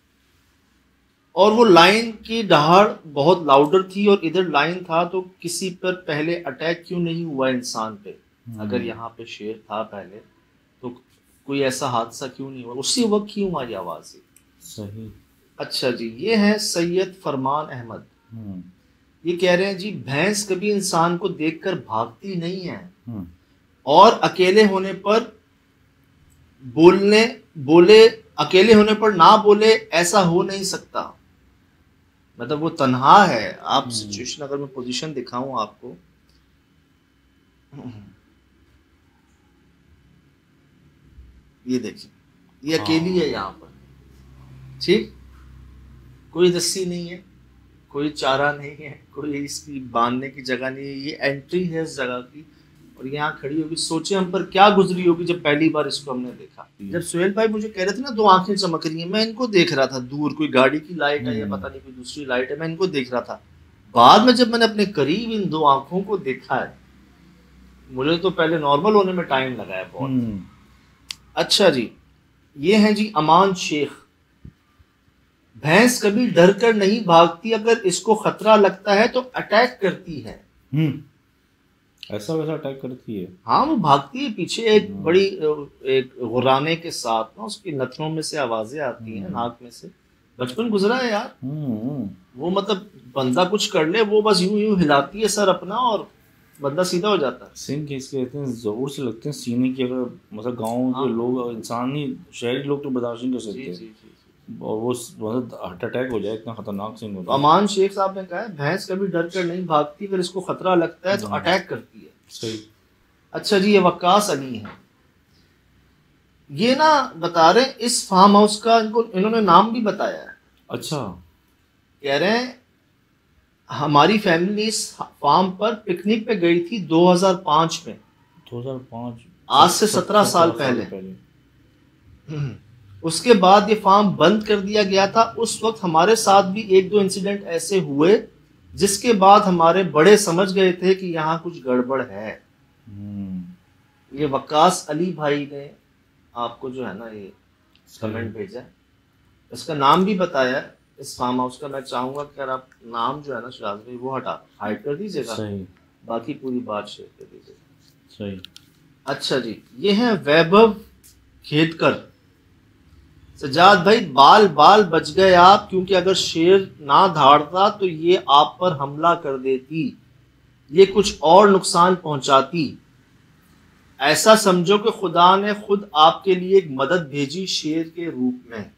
और वो लायन की दहाड़ बहुत लाउडर थी, और इधर लायन था, तो किसी पर पहले अटैक क्यों नहीं हुआ इंसान पे? अगर यहाँ पे शेर था पहले तो कोई ऐसा हादसा क्यों नहीं हुआ, उसी वक्त क्यों आई आवाज़? सही। अच्छा जी, ये है सैयद फरमान अहमद। ये कह रहे हैं जी भैंस कभी इंसान को देखकर भागती नहीं है, और अकेले होने पर अकेले होने पर ना बोले, ऐसा हो नहीं सकता। मतलब वो तन्हा है। आप सिचुएशन, अगर मैं पोजीशन दिखाऊं आपको, ये देखिए, ये अकेली है यहाँ पर, ठीक, कोई रस्सी नहीं है, कोई चारा नहीं है, कोई इसकी बांधने की जगह नहीं है। ये एंट्री है इस जगह की, और यहाँ खड़ी होगी। सोचे हम पर क्या गुजरी होगी जब पहली बार इसको हमने देखा। जब सुहेल भाई मुझे कह रहे थे ना 2 आंखें चमक रही हैं, मैं इनको देख रहा था दूर, कोई गाड़ी की लाइट है या पता नहीं कोई दूसरी लाइट है, मैं इनको देख रहा था। बाद में जब मैंने अपने करीब इन 2 आंखों को देखा है, मुझे तो पहले नॉर्मल होने में टाइम लगा है बहुत। अच्छा जी, ये है जी अमान शेख। भैंस कभी डर कर नहीं भागती, अगर इसको खतरा लगता है तो अटैक करती है। ऐसा वैसा अटैक करती है। हाँ वो भागती है पीछे, एक बड़ी एक गुर्राने के साथ ना उसकी नथनों में से आवाजें आती हैं, नाक में से। बचपन गुजरा है यार। वो मतलब बंदा कुछ कर ले, वो बस यूं यूं हिलाती है सर अपना और बंदा सीधा हो जाता है। सिंह इसके कहते हैं जोर से लगते हैं सीने की, अगर मतलब गाँव के लोग, इंसान ही, शहरी लोग तो बर्दाश्त नहीं कर सकते, और वो मतलब हार्ट अटैक हो जाए, इतना खतरनाक सिंह होता है। अमान शेख साहब ने कहा है भैंस कभी डर कर नहीं भागती, अगर इसको खतरा लगता है तो अटैक करती है। सही। अच्छा जी, ये वक्कास अली है, ये ना बता रहे इस फार्म हाउस का इन्होंने नाम भी बताया है। अच्छा। कह रहे हैं हमारी फैमिली इस फार्म पर पिकनिक पे गई थी 2005 में। 2005? आज से 17 साल पहले। उसके बाद ये फार्म बंद कर दिया गया था। उस वक्त हमारे साथ भी एक दो इंसिडेंट ऐसे हुए जिसके बाद हमारे बड़े समझ गए थे कि यहाँ कुछ गड़बड़ है। ये वक्कास अली भाई ने आपको जो है ना ये कमेंट भेजा, इसका नाम भी बताया है इस फार्म हाउस का। मैं चाहूंगा कि अगर आप नाम जो है ना शिराज भाई वो हाइड कर दीजिएगा, बाकी पूरी बात शेयर कर दीजिएगा। सही। अच्छा जी, ये है वैभव खेदकर। सजाद भाई बाल बाल बच गए आप, क्योंकि अगर शेर ना धाड़ता तो ये आप पर हमला कर देती, ये कुछ और नुकसान पहुंचाती। ऐसा समझो कि खुदा ने खुद आपके लिए एक मदद भेजी शेर के रूप में।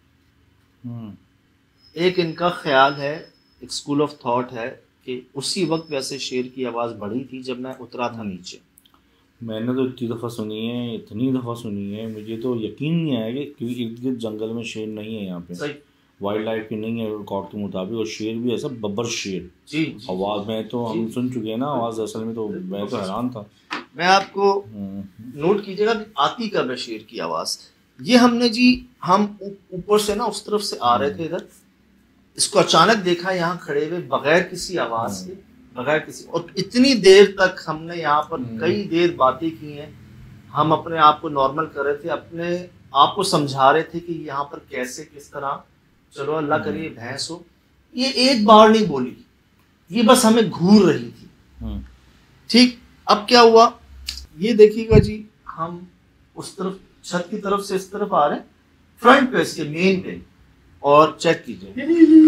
एक इनका ख्याल है, एक स्कूल ऑफ थॉट है कि उसी वक्त वैसे शेर की आवाज़ बढ़ी थी जब मैं उतरा था नीचे। मैंने तो इतनी दफ़ा सुनी है, मुझे तो यकीन नहीं आया कि क्योंकि इर्द गिर्द जंगल में शेर नहीं है यहाँ पे, वाइल्ड लाइफ की नहीं है रिकॉर्ड के मुताबिक, और शेर भी ऐसा बब्बर शेर। जी आवाज़ में तो हम सुन चुके हैं ना आवाज़, असल में तो मैं तो हैरान था। मैं आपको नोट कीजिएगा आती कब है शेर की आवाज़। ये हमने जी हम ऊपर से ना उस तरफ से आ रहे थे इधर, इसको अचानक देखा यहाँ खड़े हुए बगैर किसी आवाज़ के, बगैर किसी, और इतनी देर तक हमने यहाँ पर कई देर बातें की हैं। हम अपने आप को नॉर्मल कर रहे थे, अपने आप को समझा रहे थे कि यहाँ पर कैसे किस तरह, चलो अल्लाह करे भैंस हो। ये एक बार नहीं बोली, ये बस हमें घूर रही थी। ठीक, अब क्या हुआ ये देखिएगा जी, हम उस तरफ छत की तरफ से इस तरफ आ रहे हैं, फ्रंट पे इसके मेन पे, और चेक कीजिए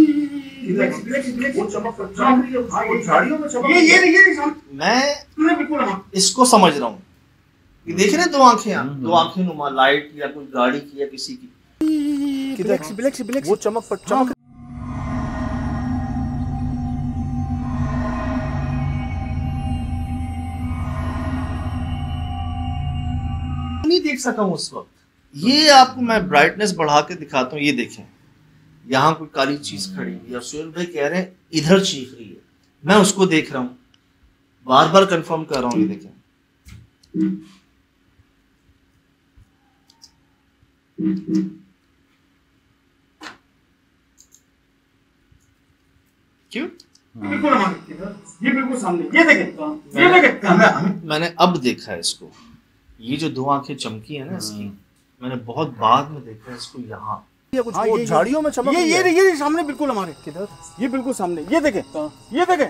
मैं इसको समझ रहा हूँ, देख रहे हैं दो आंखें, दो आंखें नुमा लाइट या कोई गाड़ी की या किसी की, वो चमक नहीं देख सका हूँ उस वक्त। ये आपको मैं ब्राइटनेस बढ़ा के दिखाता हूँ, ये देखें यहाँ कोई काली चीज खड़ी हुई है, सुहेल भाई कह रहे हैं इधर चीख रही है, मैं उसको देख रहा हूँ, बार बार कंफर्म कर रहा हूँ। ये देखें क्यों, ये बिल्कुल सामने, ये देखें, मैंने अब देखा है इसको। ये जो दो आंखें चमकी है ना इसकी, मैंने बहुत बाद में देखा है इसको। यहाँ कुछ झाड़ियों में चमक, ये सामने बिल्कुल हमारे, किधर, ये बिल्कुल सामने, ये देखें, ये देखें।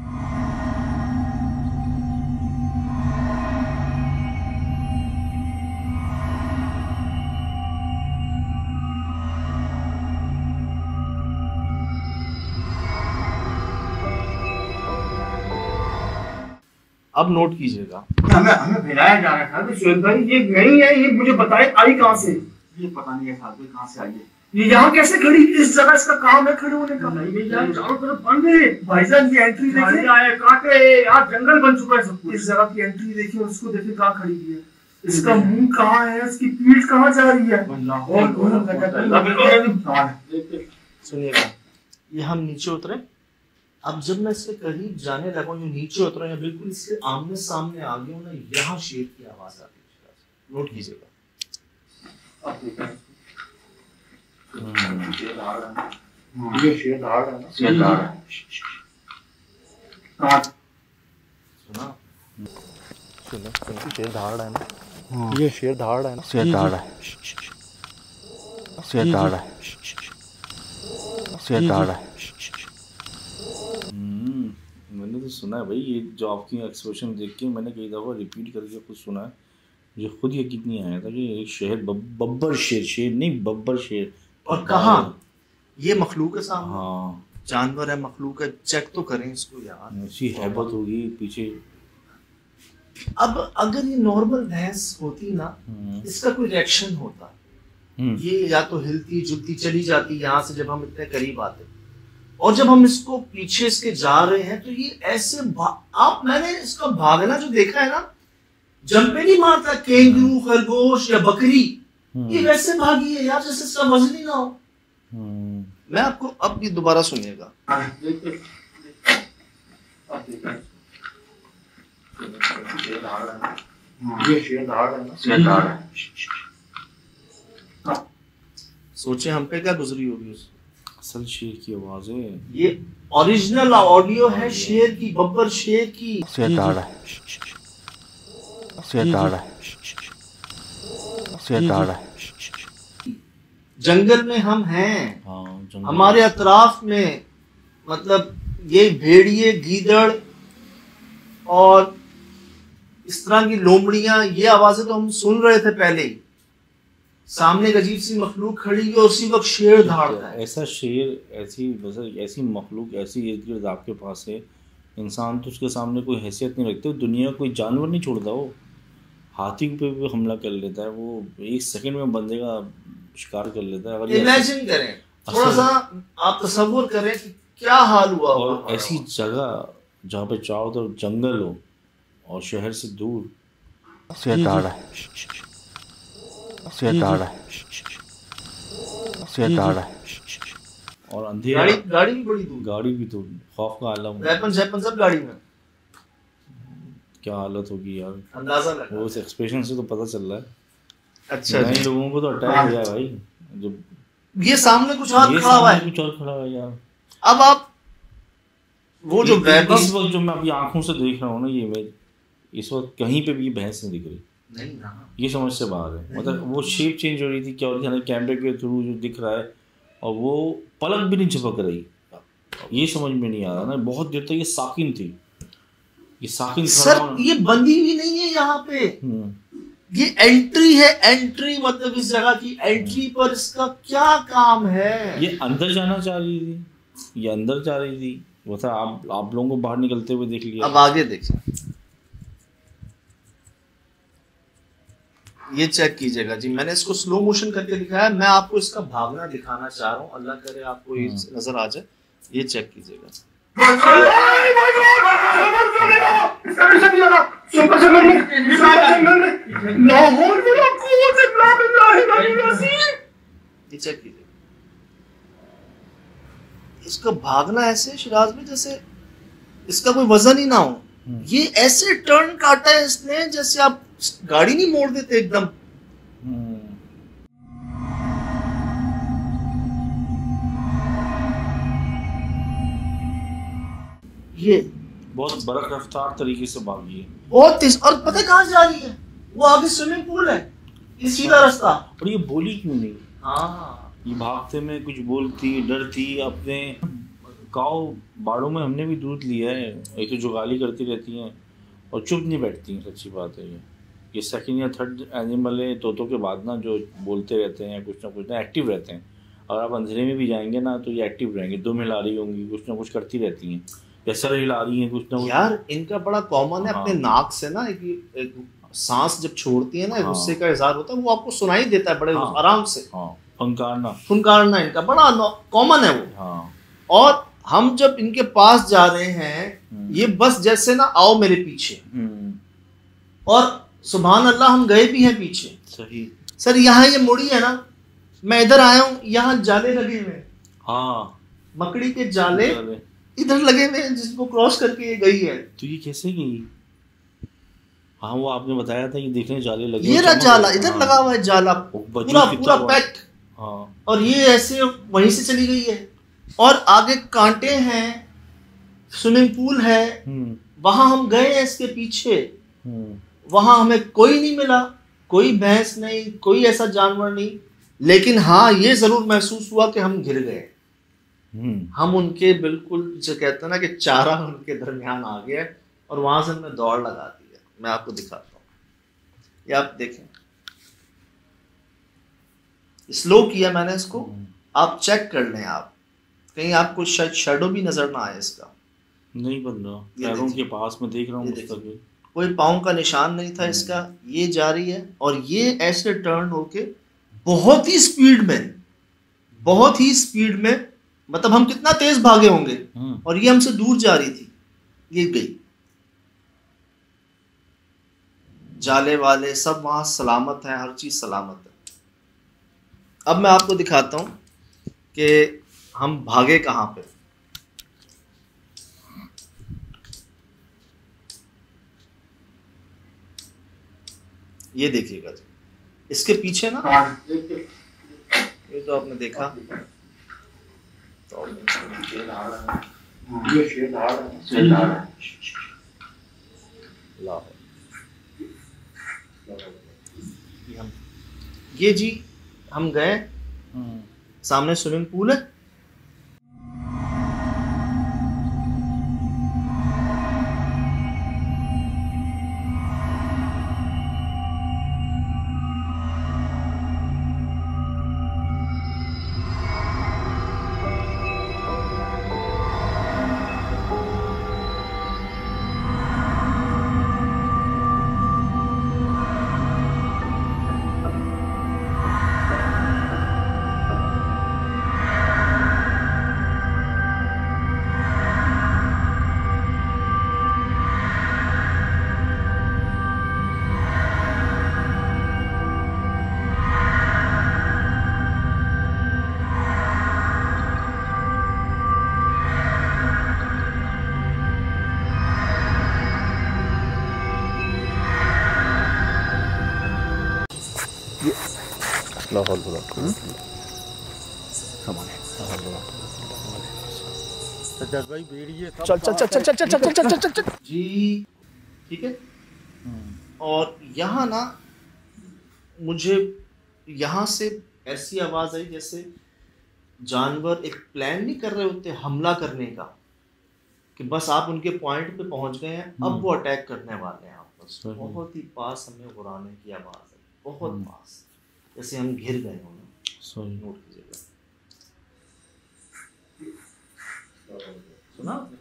अब नोट कीजिएगा, हमें भिलाया जा रहा था कि सुहेल भाई ये नहीं है, ये मुझे बताए आई कहाँ से, ये पता नहीं है साहब कहाँ से आई है, ये यहाँ कैसे खड़ी, इस जगह इसका काम है खड़े होने का। नहीं यार चारों तरफ बंद है भाईजान, ये एंट्री देखिए, आए काटे यार, जंगल बन चुका है सब कुछ। इस जगह की एंट्री देखिए, उसको देखिए कहाँ खड़ी हुई है, इसका मुंह कहाँ है, इसकी पीठ कहाँ जा रही है। सुनिएगा, ये हम नीचे उतरे, अब जब मैं इससे करीब जाने लगा, नीचे उतरा या बिल्कुल इसके आमने सामने आ गया ना, यहाँ शेर की आवाज आती है। नोट कीजिएगा, ये शेर धाड़ है ना, शेर धाड़ है, सुना सुनो, शेर धाड़ है ना, ये शेर धाड़ है ना, शेर धाड़ है, शेर धाड़ है, शेर धाड़ है। मैंने तो सुना है भाई, ये जो आपकी एक्सप्रेशन देख के मैंने कई दफ़ा रिपीट करके खुद सुना है, मुझे खुद यकीन नहीं आया था कि एक शेर बब्बर शेर, शेर नहीं बब्बर शेर। और कहाँ ये मखलूक है सामने, हाँ जानवर है, मखलूक है, चेक तो करें इसको यार, ऐसी हैबत होगी पीछे। अब अगर ये नॉर्मल भैंस होती ना, इसका कोई रिएक्शन होता, ये या तो हिलती जुलती चली जाती यहाँ से जब हम इतने करीब आते, और जब हम इसको पीछे इसके जा रहे हैं तो ये ऐसे आप मैंने इसका भागना जो देखा है ना, जंपे नहीं मारता कैंगरू, खरगोश या बकरी, ये वैसे भागी है यार जैसे इसका वजन ही ना हो। मैं आपको अब ये दोबारा सुनिएगा। सोचे हम पे क्या गुजरी होगी उस असल शेर की आवाज है ये, ओरिजिनल ऑडियो है शेर की, बब्बर शेर की। शेर ताड़ है, शेर ताड़ है, शेर ताड़ है। जंगल में हम हैं, हाँ, हमारे अतराफ में मतलब ये भेड़िए, गीदड़ और इस तरह की लोमड़ियां, ये आवाजें तो हम सुन रहे थे पहले ही। सामने एक अजीब सी मखलूक खड़ी है, उसी वक्त शेर दहाड़ता है। ऐसा शेर, ऐसी मखलूक, ऐसी इर्द गिर्द आपके पास है, इंसान तो उसके सामने कोई हैसियत नहीं रखते, दुनिया कोई जानवर नहीं छोड़ता, वो हाथी पे भी हमला कर लेता है, वो एक सेकंड में बंदे का शिकार कर लेता है। अगर इमेजिन करें, थोड़ा सा आप तसव्वुर करें कि क्या हाल हुआ। और ऐसी जगह जहाँ पे चारों तरफ जंगल हो और शहर से दूर, शेर ताड़ है, शेर ताड़ है, शेर ताड़ है, और अंधेरा, गाड़ी भी बड़ी दूर, गाड़ी भी दूर, खौफ का आलम, वेपन सब गाड़ी में। क्या हालत होगी यार, अंदाजा लगा, वो उस एक्सप्रेशन से तो पता चल रहा है। अच्छा नए लोगों को तो अटैक हो गया भाई, जब ये सामने कुछ और खड़ा हुआ है, कुछ और खड़ा हुआ है यार। अब आप वो जो इस वक्त जो मैं अपनी आंखों से देख रहा हूँ ना, ये इमेज, इस वक्त कहीं पे भी भैंस नहीं दिख रही, नहीं ना, ये समझ से बाहर है। मतलब वो शेप चेंज हो रही थी, क्या हो रही थी, कैमरे के थ्रू जो दिख रहा है, और वो पलक भी नहीं झपक रही, ये समझ में नहीं आ रहा ना। बहुत देर तक ये साकिन थी, ये साकिन सर ये बंदी भी नहीं है यहाँ पे, ये एंट्री है, एंट्री मतलब इस जगह की एंट्री पर इसका क्या काम है। ये अंदर जाना चाह रही थी, ये अंदर जा रही थी, वो था आप लोगों को बाहर निकलते हुए देख लिया। अब आगे देखिए, ये चेक कीजिएगा जी, मैंने इसको स्लो मोशन करके दिखाया है, मैं आपको इसका भागना दिखाना चाह रहा हूँ, अल्लाह करे आपको ये नजर आ जाए। ये चेक कीजिएगा, ये चेक कीजिएगा, इसका भागना ऐसे शिराज में जैसे इसका कोई वजन ही ना हो। ये ऐसे टर्न काटा है इसने जैसे आप गाड़ी नहीं मोड़ देते एकदम। ये बहुत बड़ा रफ्तार तरीके से भागी है, बहुत तेज। और पता है कहाँ जा रही है, वो आगे स्विमिंग पूल है, ये सीधा रास्ता। और ये बोली क्यों नहीं? हाँ, ये भागते में कुछ बोलती, डरती। अपने गाँव बाड़ों में हमने भी दूध लिया है, एक तो जुगाली करती रहती हैं और चुप नहीं बैठती हैं, सच्ची बात है। ये सेकंड या थर्ड एनिमल है तोतों के बाद ना, जो बोलते रहते हैं, कुछ ना एक्टिव रहते हैं। और आप अंधेरे में भी जाएंगे ना तो ये एक्टिव रहेंगे, दुम हिला रही होंगी, कुछ ना कुछ करती रहती हैं, या सर हिला रही हैं, कुछ ना कुछ। यार इनका बड़ा कॉमन है, अपने नाक से ना एक सांस जब छोड़ती है ना, गुस्से का इजहार होता है, वो आपको सुनाई देता है बड़े आराम से। फुनकारना इनका बड़ा कॉमन है वो। और हम जब इनके पास जा रहे हैं, ये बस जैसे ना आओ मेरे पीछे, और सुभान अल्लाह हम गए भी हैं पीछे। सही सर, यहाँ ये मुड़ी है ना, मैं इधर आया हूँ, यहाँ जाले लगे हुए, हाँ मकड़ी के जाले इधर लगे हुए हैं, जिसको क्रॉस करके ये गई है। तो ये कैसे गई? हाँ, वो आपने बताया था, ये देखने जाले लगे, ये रहा जाला, इधर लगा हुआ है जाला, पूरा पैक। हाँ, और ये ऐसे वहीं से चली गई है। और आगे कांटे हैं, स्विमिंग पूल है, वहां हम गए हैं इसके पीछे, वहां हमें कोई नहीं मिला, कोई भैंस नहीं, कोई ऐसा जानवर नहीं। लेकिन हाँ, ये जरूर महसूस हुआ कि हम गिर गए। हम उनके बिल्कुल जो कहते हैं ना कि चारा उनके दरमियान आ गया और वहां से हमने दौड़ लगा दी है। मैं आपको दिखाता हूँ, ये आप देखें, स्लो किया मैंने इसको, आप चेक कर लें, आप कहीं आपको शायद शेडो भी नजर ना आए इसका, नहीं बन रहा, पैरों के पास में देख रहा हूँ, कोई पाँव का निशान नहीं था इसका। ये जा रही है और ये ऐसे टर्न होके बहुत ही स्पीड में, बहुत ही स्पीड में, मतलब हम कितना तेज भागे होंगे, और ये हमसे दूर जा रही थी, ये गई। जाले वाले सब वहां सलामत हैं, हर चीज सलामत है। अब मैं आपको दिखाता हूं कि हम भागे कहां पे। ये देखिएगा जी, इसके पीछे ना, ये तो आपने देखा, तो ये जी हम गए, सामने स्विमिंग पूल है, चल चल चल चल चल चल चल चल चल चल जी, ठीक है। और यहाँ ना मुझे यहाँ से ऐसी आवाज आई जैसे जानवर एक प्लान नहीं कर रहे होते हमला करने का, कि बस आप उनके पॉइंट पे पहुंच गए हैं, अब वो अटैक करने वाले हैं आप बस। बहुत ही पास हमें गुराने की आवाज आई, बहुत पास, जैसे हम घिर गए हों। नोट कीजिएगा, सुना आपने?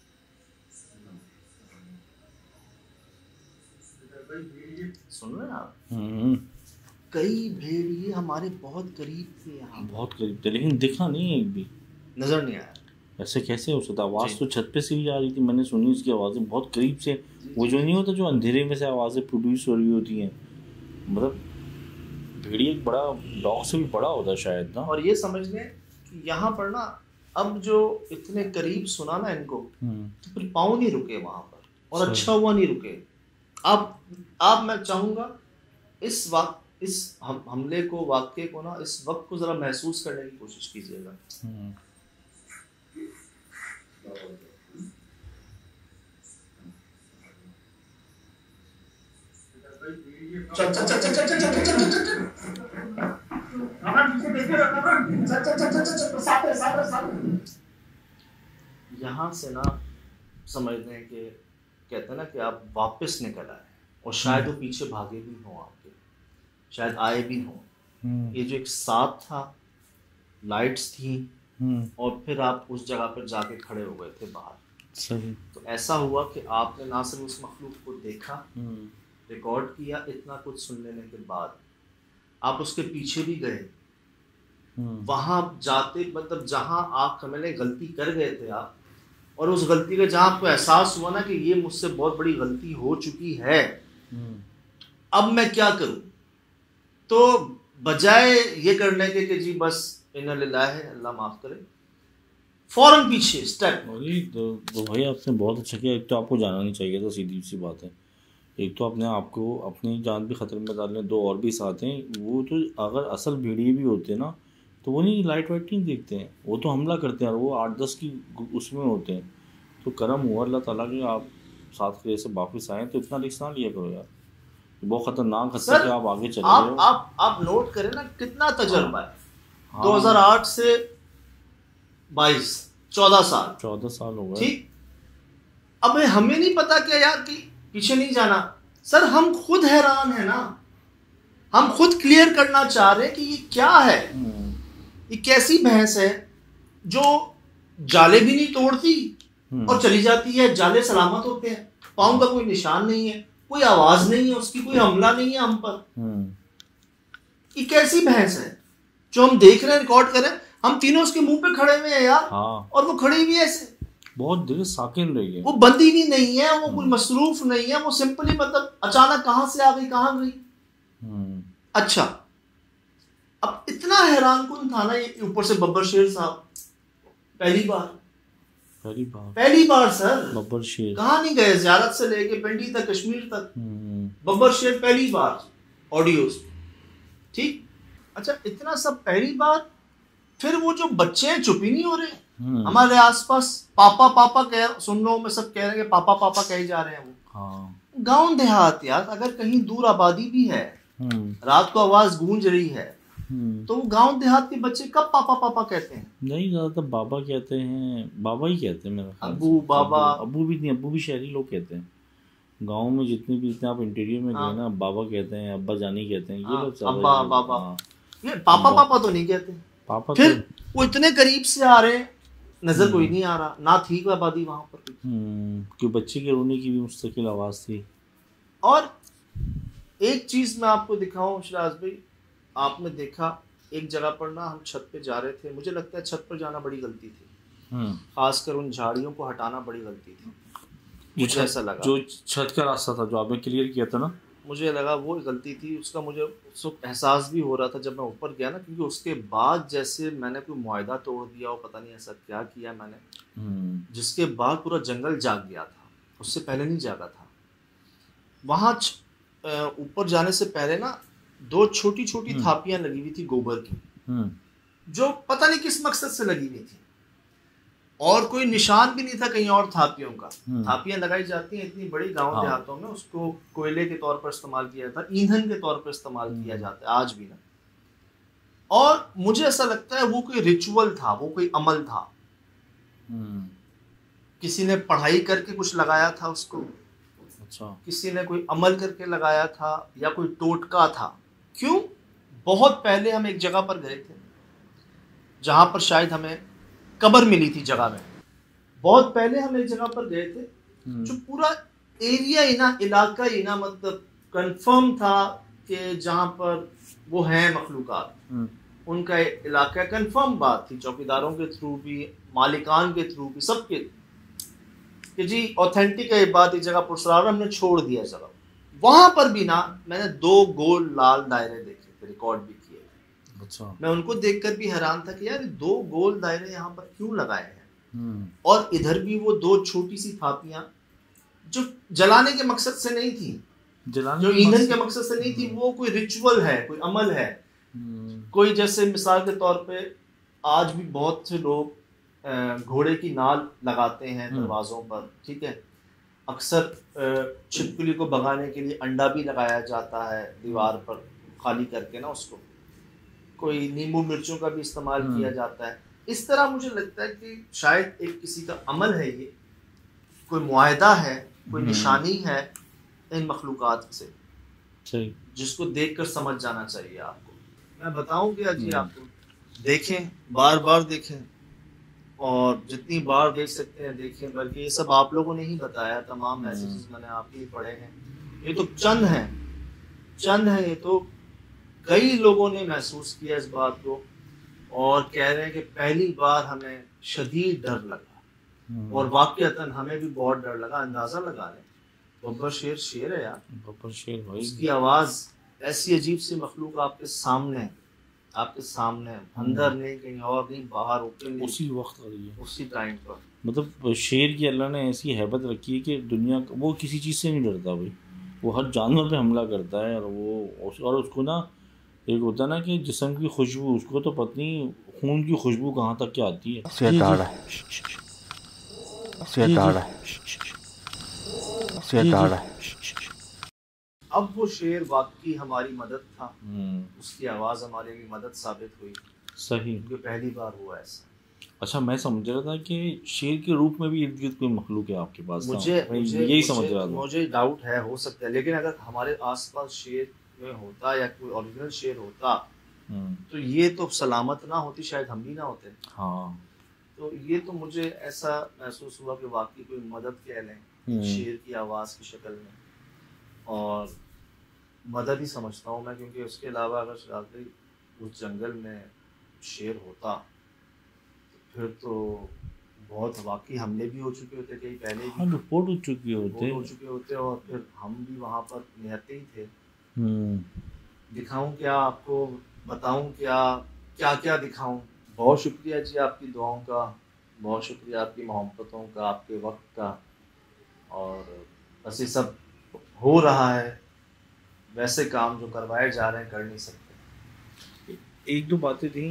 सुन रहे हैं आप? कई भेड़िए हमारे बहुत करीब थे, यहाँ बहुत करीब थे, लेकिन दिखा नहीं एक भी, नजर नहीं आया। ऐसे कैसे हो सकता? आवाज़ तो छत पे से भी आ रही थी, मैंने सुनी उसकी आवाज़ें बहुत करीब से। वो जो नहीं होता जो अंधेरे में से आवाज़ें प्रोड्यूस हो रही होती हैं, मतलब भेड़िया एक बड़ा डॉग से भी बड़ा होता है शायद ना। और ये समझ लें कि यहाँ पर ना अब जो इतने करीब सुना ना इनको, तो फिर पाँव नहीं रुके वहाँ पर, और अच्छा हुआ नहीं रुके। अब मैं चाहूँगा इस वक्त, इस हमले को, वाक्य को ना, इस वक्त को ज़रा महसूस करने की कोशिश कीजिएगा। चल चल चल चल चल चल चल चल चल चल यहाँ से ना समझ लें कि कहते हैं ना कि आप वापस निकल आए, और शायद वो पीछे भागे भी हों आपके, शायद आए भी हों। ये जो एक साथ था, लाइट्स थी, और फिर आप उस जगह पर जाके खड़े हो गए थे बाहर। सही। तो ऐसा हुआ कि आपने ना सिर्फ उस मखलूक को देखा, रिकॉर्ड किया, इतना कुछ सुन लेने के बाद आप उसके पीछे भी गए, वहां जाते, मतलब जहां आप समझ गलती कर गए थे आप, और उस गलती का जहां आपको एहसास हुआ ना कि ये मुझसे बहुत बड़ी गलती हो चुकी है, अब मैं क्या करूं, तो बजाय ये करने के कि जी बस इन्ना लिल्लाह है, अल्लाह माफ करे, फौरन पीछे स्टेप। तो भाई आपने बहुत अच्छा किया। एक तो आपको जाना नहीं चाहिए था, सीधी सी बात है। एक तो अपने आप को, अपनी जान भी ख़तरे में डालने, दो और भी साथ हैं। वो तो अगर असल भेड़िए भी होते ना, तो वो नहीं लाइट वाइट नहीं देखते हैं, वो तो हमला करते हैं, और वो 8-10 की उसमें होते हैं। तो करम हुआ अल्लाह ताला के, आप 7 किले से वापस आए, तो इतना रिस्क ना लिया करो यार, बहुत ख़तरनाक खतरा कि आप आगे चले रहे हो। आप नोट करें ना कितना तजर्बा है। 2008 से 14 साल 14 साल हो गए। ठीक, अब हमें नहीं पता क्या यार कि पीछे नहीं जाना सर, हम खुद हैरान है ना, हम खुद क्लियर करना चाह रहे हैं कि ये क्या है, ये कैसी भैंस है जो जाले भी नहीं तोड़ती और चली जाती है, जाले सलामत होते हैं, पाँव का कोई निशान नहीं है, कोई आवाज नहीं है उसकी, कोई हमला नहीं है हम पर। ये कैसी भैंस है जो हम देख रहे हैं, रिकॉर्ड कर रहे हैं, हम तीनों उसके मुंह पे खड़े हुए हैं यार। हाँ। और वो खड़ी हुई है ऐसे, बहुत देर साकिन रही है, वो बंदी भी नहीं है, वो कोई मसरूफ नहीं है, वो सिंपली मतलब अचानक कहां से आ गई, कहां गई। अच्छा, अब इतना हैरान कौन था ना, ये ऊपर से बब्बर शेर साहब पहली बार सर, बब्बर शेर कहाँ नहीं गए, ज़ियारत से लेके पिंडी तक, कश्मीर तक, बब्बर शेर पहली बार ऑडियोज। ठीक, अच्छा इतना सब पहली बार, फिर वो जो बच्चे हैं चुप ही नहीं हो रहे हमारे आसपास, पापा पापा कह, सुन रहा हूं मैं, सब कह रहे हैं पापा पापा कहे जा रहे हैं वो। हाँ। गांव देहात यार, अगर कहीं दूर आबादी भी है, रात को आवाज गूंज रही है, तो वो गांव देहात के बच्चे कब पापा पापा कहते हैं? नहीं, ज्यादातर बाबा कहते हैं, बाबा ही कहते हैं मेरा ख्याल। अब्बू बाबा, अब्बू भी नहीं, अब्बू भी शहरी लोग कहते हैं। गांव में जितने भी आप इंटीरियर में गए ना, बाबा कहते हैं, अब्बा जानी कहते हैं, ये लोग अब्बा बाबा, ये पापा पापा तो नहीं कहते। पापा फिर वो इतने करीब से आ रहे हैं, नजर कोई नहीं आ रहा, ना थी कोई आबादी वहां पर, क्योंकि बच्चे के रोने की भी मुस्तकिल आवाज थी। और एक चीज मैं आपको दिखाऊं शिराज भाई, आपने देखा एक जगह पर ना, हम छत पे जा रहे थे, मुझे लगता है छत पर जाना बड़ी गलती थी, खासकर उन झाड़ियों को हटाना बड़ी गलती थी, मुझे ऐसा लगा। जो छत का रास्ता था जो आपने क्लियर किया था ना, मुझे लगा वो गलती थी, उसका मुझे उस वक्त एहसास भी हो रहा था जब मैं ऊपर गया ना, क्योंकि उसके बाद जैसे मैंने कोई मुआहदा तोड़ दिया हो, पता नहीं ऐसा क्या किया मैंने, जिसके बाद पूरा जंगल जाग गया था, उससे पहले नहीं जागा था। वहाँ ऊपर जाने से पहले ना 2 छोटी छोटी थापियां लगी हुई थी गोबर की, जो पता नहीं किस मकसद से लगी हुई थी, और कोई निशान भी नहीं था कहीं और थापियों का। थापियां लगाई जाती हैं इतनी बड़ी गांव देहातों में, उसको कोयले के तौर पर इस्तेमाल किया जाता है, ईंधन के तौर पर इस्तेमाल किया जाता है आज भी ना। और मुझे ऐसा लगता है वो कोई रिचुअल था, वो कोई अमल था, किसी ने पढ़ाई करके कुछ लगाया था उसको, अच्छा, किसी ने कोई अमल करके लगाया था, या कोई टोटका था। क्यों? बहुत पहले हम एक जगह पर गए थे जहां पर शायद हमें कब्र मिली थी जगह में, बहुत पहले हम एक जगह पर गए थे जो पूरा एरिया ही ना, इलाका ही ना, मतलब कंफर्म था कि जहां पर वो हैं मखलूकात, उनका इलाका कंफर्म बात थी, चौकीदारों के थ्रू भी, मालिकान के थ्रू भी, सबके, कि जी ऑथेंटिक है ये बात, इस जगह पुरसरार हमने छोड़ दिया जगह। वहां पर भी ना मैंने 2 गोल लाल दायरे देखे थे, रिकॉर्ड भी किए थे। अच्छा, मैं उनको देखकर भी हैरान था कि यार 2 गोल दायरे यहाँ पर क्यों लगाए हैं, और इधर भी वो 2 छोटी सी थापियां जो जलाने के मकसद से नहीं थी, जो ईंधन के मकसद से नहीं थी, वो कोई रिचुअल है, कोई अमल है, कोई जैसे मिसाल के तौर पे आज भी बहुत से लोग घोड़े की नाल लगाते हैं दरवाजों पर, ठीक है, अक्सर छिपकली को भगाने के लिए अंडा भी लगाया जाता है दीवार पर खाली करके ना, उसको कोई नींबू मिर्चों का भी इस्तेमाल किया जाता है। इस तरह मुझे लगता है कि शायद एक किसी का अमल है, ये कोई मुआहदा है, कोई निशानी है इन मखलूकात से, जिसको देखकर समझ जाना चाहिए आपको। मैं बताऊं क्या जी, आपको देखें, बार बार देखें, और जितनी बार देख सकते हैं देखें, बल्कि ये सब आप लोगों ने ही बताया, तमाम मैसेजेस मैंने आप ही पढ़े हैं, ये तो चंद हैं, ये तो कई लोगों ने महसूस किया इस बात को, और कह रहे हैं कि पहली बार हमें शदीद डर लगा, और वाकईतन हमें भी बहुत डर लगा। अंदाजा लगा लें, बब्बर शेर है यार, बब्बर शेर भाई, उसकी आवाज ऐसी अजीब सी मखलूक आपके सामने, अंदर नहीं, कहीं और नहीं, बाहर ओपन, उसी वक्त आ रही है, उसी टाइम पर। मतलब शेर की अल्लाह ने ऐसी हैबत रखी है कि दुनिया, वो किसी चीज़ से नहीं डरता भाई, वो हर जानवर पे हमला करता है, और उसको ना, एक होता है ना कि जिस्म की खुशबू, उसको तो पता नहीं खून की खुशबू कहाँ तक क्या आती है। अब वो शेर वाकई हमारी मदद था, उसकी आवाज़ हमारे लिए मदद साबित हुई। सही, क्योंकि पहली बार हुआ ऐसा। अच्छा, मैं समझ रहा था कि शेर के रूप में भी इर्द गिर्द कोई मखलूक है आपके पास। मुझे यही समझ रहा था। मुझे डाउट है, हो सकता है, लेकिन अगर हमारे आसपास शेर में होता या कोई ओरिजिनल शेर होता तो ये तो सलामत ना होती, शायद हम भी ना होते। हाँ, तो ये तो मुझे ऐसा महसूस हुआ कि वाकई कोई मदद कह लें शेर की आवाज़ की शक्ल में, और मदद ही समझता हूँ मैं, क्योंकि उसके अलावा अगर शायद उस जंगल में शेर होता तो फिर तो बहुत वाकई हमले भी हो चुके होते कहीं पहले भी। रिपोर्ट हो चुके होते और फिर हम भी वहाँ पर निहत्ते ही थे। दिखाऊं क्या आपको, बताऊं क्या, क्या क्या दिखाऊं। बहुत शुक्रिया जी आपकी दुआओं का, बहुत शुक्रिया आपकी मोहब्बतों का, आपके वक्त का, और बस ये सब हो रहा है। वैसे काम जो करवाए जा रहे हैं कर नहीं सकते। एक दो बातें थी,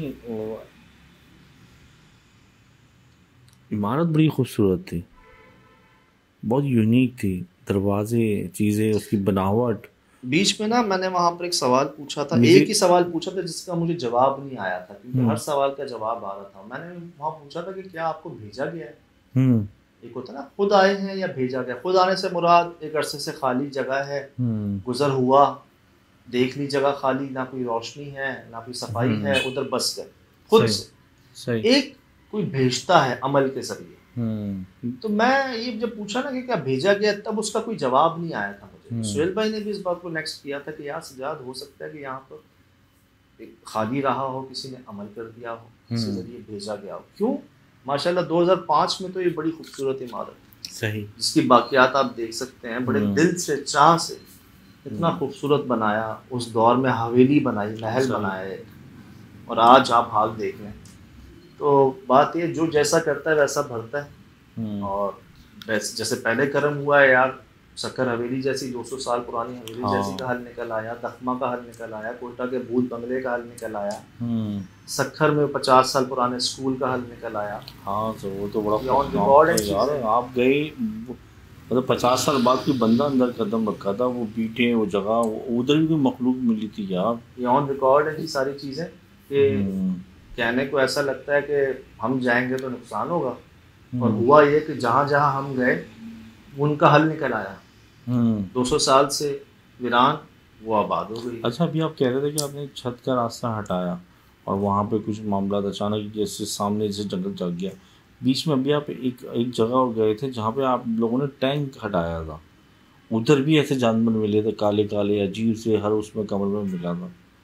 इमारत बड़ी खूबसूरत थी, बहुत यूनिक थी, दरवाजे, चीज़ें, उसकी बनावट। बीच में ना मैंने वहाँ पर एक सवाल पूछा था, एक ही सवाल पूछा था जिसका मुझे जवाब नहीं आया था, क्योंकि हर सवाल का जवाब आ रहा था। मैंने वहाँ पूछा था कि क्या आपको भेजा गया है? एक होता ना खुद आए हैं या भेजा गया। खुद आने से मुराद एक अरसे से खाली जगह है, गुजर हुआ, देख ली जगह खाली, ना कोई रोशनी है ना कोई सफाई है, उधर बस गए खुद से। एक कोई भेजता है अमल के जरिए। तो मैं ये जब पूछा ना कि क्या भेजा गया, तब उसका कोई जवाब नहीं आया था मुझे। सुहेल भाई ने भी इस बात को नेक्स्ट किया था कि यार सजाद, हो सकता है कि यहाँ पर खाली रहा हो, किसी ने अमल कर दिया हो, किसी जरिए भेजा गया हो। क्यों? माशाल्लाह 2005 में तो ये बड़ी खूबसूरत इमारत सही, जिसकी बाकियात आप देख सकते हैं, बड़े दिल से, चाह से इतना खूबसूरत बनाया। उस दौर में हवेली बनाई, महल बनाए, और आज आप हाल देख लें। तो बात ये, जो जैसा करता है वैसा भरता है। और जैसे पहले कर्म हुआ है यार, सक्कर हवेली जैसी 200 साल पुरानी हवेली जैसी का हल निकल आया, दखमा का हल निकल आया, कोयटा के भूत बंगले का हल निकल आया, सक्खर में 50 साल पुराने स्कूल का हल निकल आया। हाँ, तो वो तो बड़ा रिकॉर्ड है यार। आप गए, मतलब 50 साल बाद कोई बंदा अंदर कदम रखा था, वो बीटे, वो जगह, उधर भी कोई मखलूक मिली थी यार। ये ऑन रिकॉर्ड है जी सारी चीज़ें। कि कहने को ऐसा लगता है कि हम जाएंगे तो नुकसान होगा, और हुआ ये कि जहाँ जहाँ हम गए उनका हल निकल आया। 200 साल से वीरान वो आबाद हो गई। अच्छा, अभी आप कह रहे थे कि आपने छत का रास्ता हटाया और वहाँ पे कुछ मामला अचानक जैसे सामने से जंगल जग गया। बीच में अभी आप एक जगह गए थे जहाँ पे आप लोगों ने टैंक हटाया था, उधर भी ऐसे जानवर मिले थे, काले काले अजीब से, हर उसमें कमर में मिला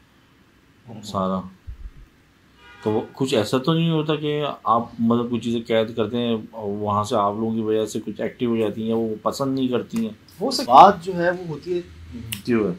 था सारा। तो कुछ ऐसा तो नहीं होता कि आप मतलब कुछ चीज़ें कैद करते हैं और वहाँ से आप लोगों की वजह से कुछ एक्टिव हो जाती हैं, वो पसंद नहीं करती हैं? वो बात जो है वो होती है,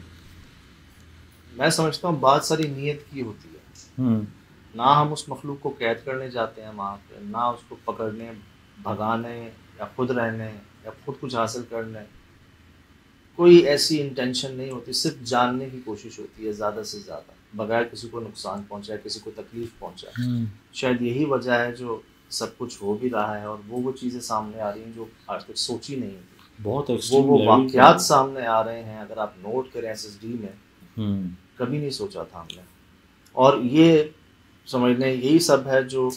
मैं समझता हूँ बात सारी नीयत की होती है। ना हम उस मखलूक को कैद करने जाते हैं वहाँ पे, ना उसको पकड़ने, भगाने, या खुद रहने, या खुद कुछ हासिल करने, कोई ऐसी इंटेंशन नहीं होती। सिर्फ जानने की कोशिश होती है ज़्यादा से ज़्यादा, बगैर किसी को नुकसान पहुँचाए, किसी को तकलीफ़ पहुँचाए। शायद यही वजह है जो सब कुछ हो भी रहा है, और वो चीज़ें सामने आ रही हैं जो आज तक सोची नहीं थी। बहुत वो वाक़यात सामने आ रहे हैं, अगर आप नोट करें SSD में, कभी नहीं सोचा था हमने। और ये समझने यही सब है जो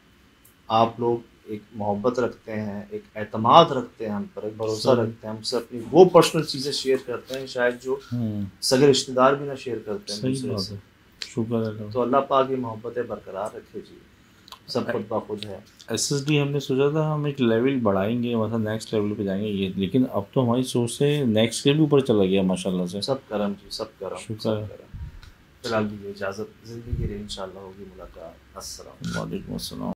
आप लोग एक मोहब्बत रखते हैं, एक एतमाद रखते हैं हम पर, एक भरोसा रखते हैं हमसे, अपनी वो पर्सनल चीज़ें शेयर करते हैं शायद जो सगे रिश्तेदार भी ना शेयर करते हैं दूसरे से। शुक्र है। तो अल्लाह पाक ये मोहब्बतें बरकरार रखे जी, सब खुद ब खुद है। SSD हमने सोचा था हम एक लेवल बढ़ाएंगे, मतलब नेक्स्ट लेवल पे जाएंगे ये, लेकिन अब तो हमारी सोच से नेक्स्ट के भी ऊपर चला गया माशाल्लाह से। सब करम जी, सब करम, शुक्र है। फिलहाल भी इजाज़त, ज़िंदगी रही इंशाल्लाह होगी मुलाकात। अस्सलाम वालेकुम। अस्सलाम।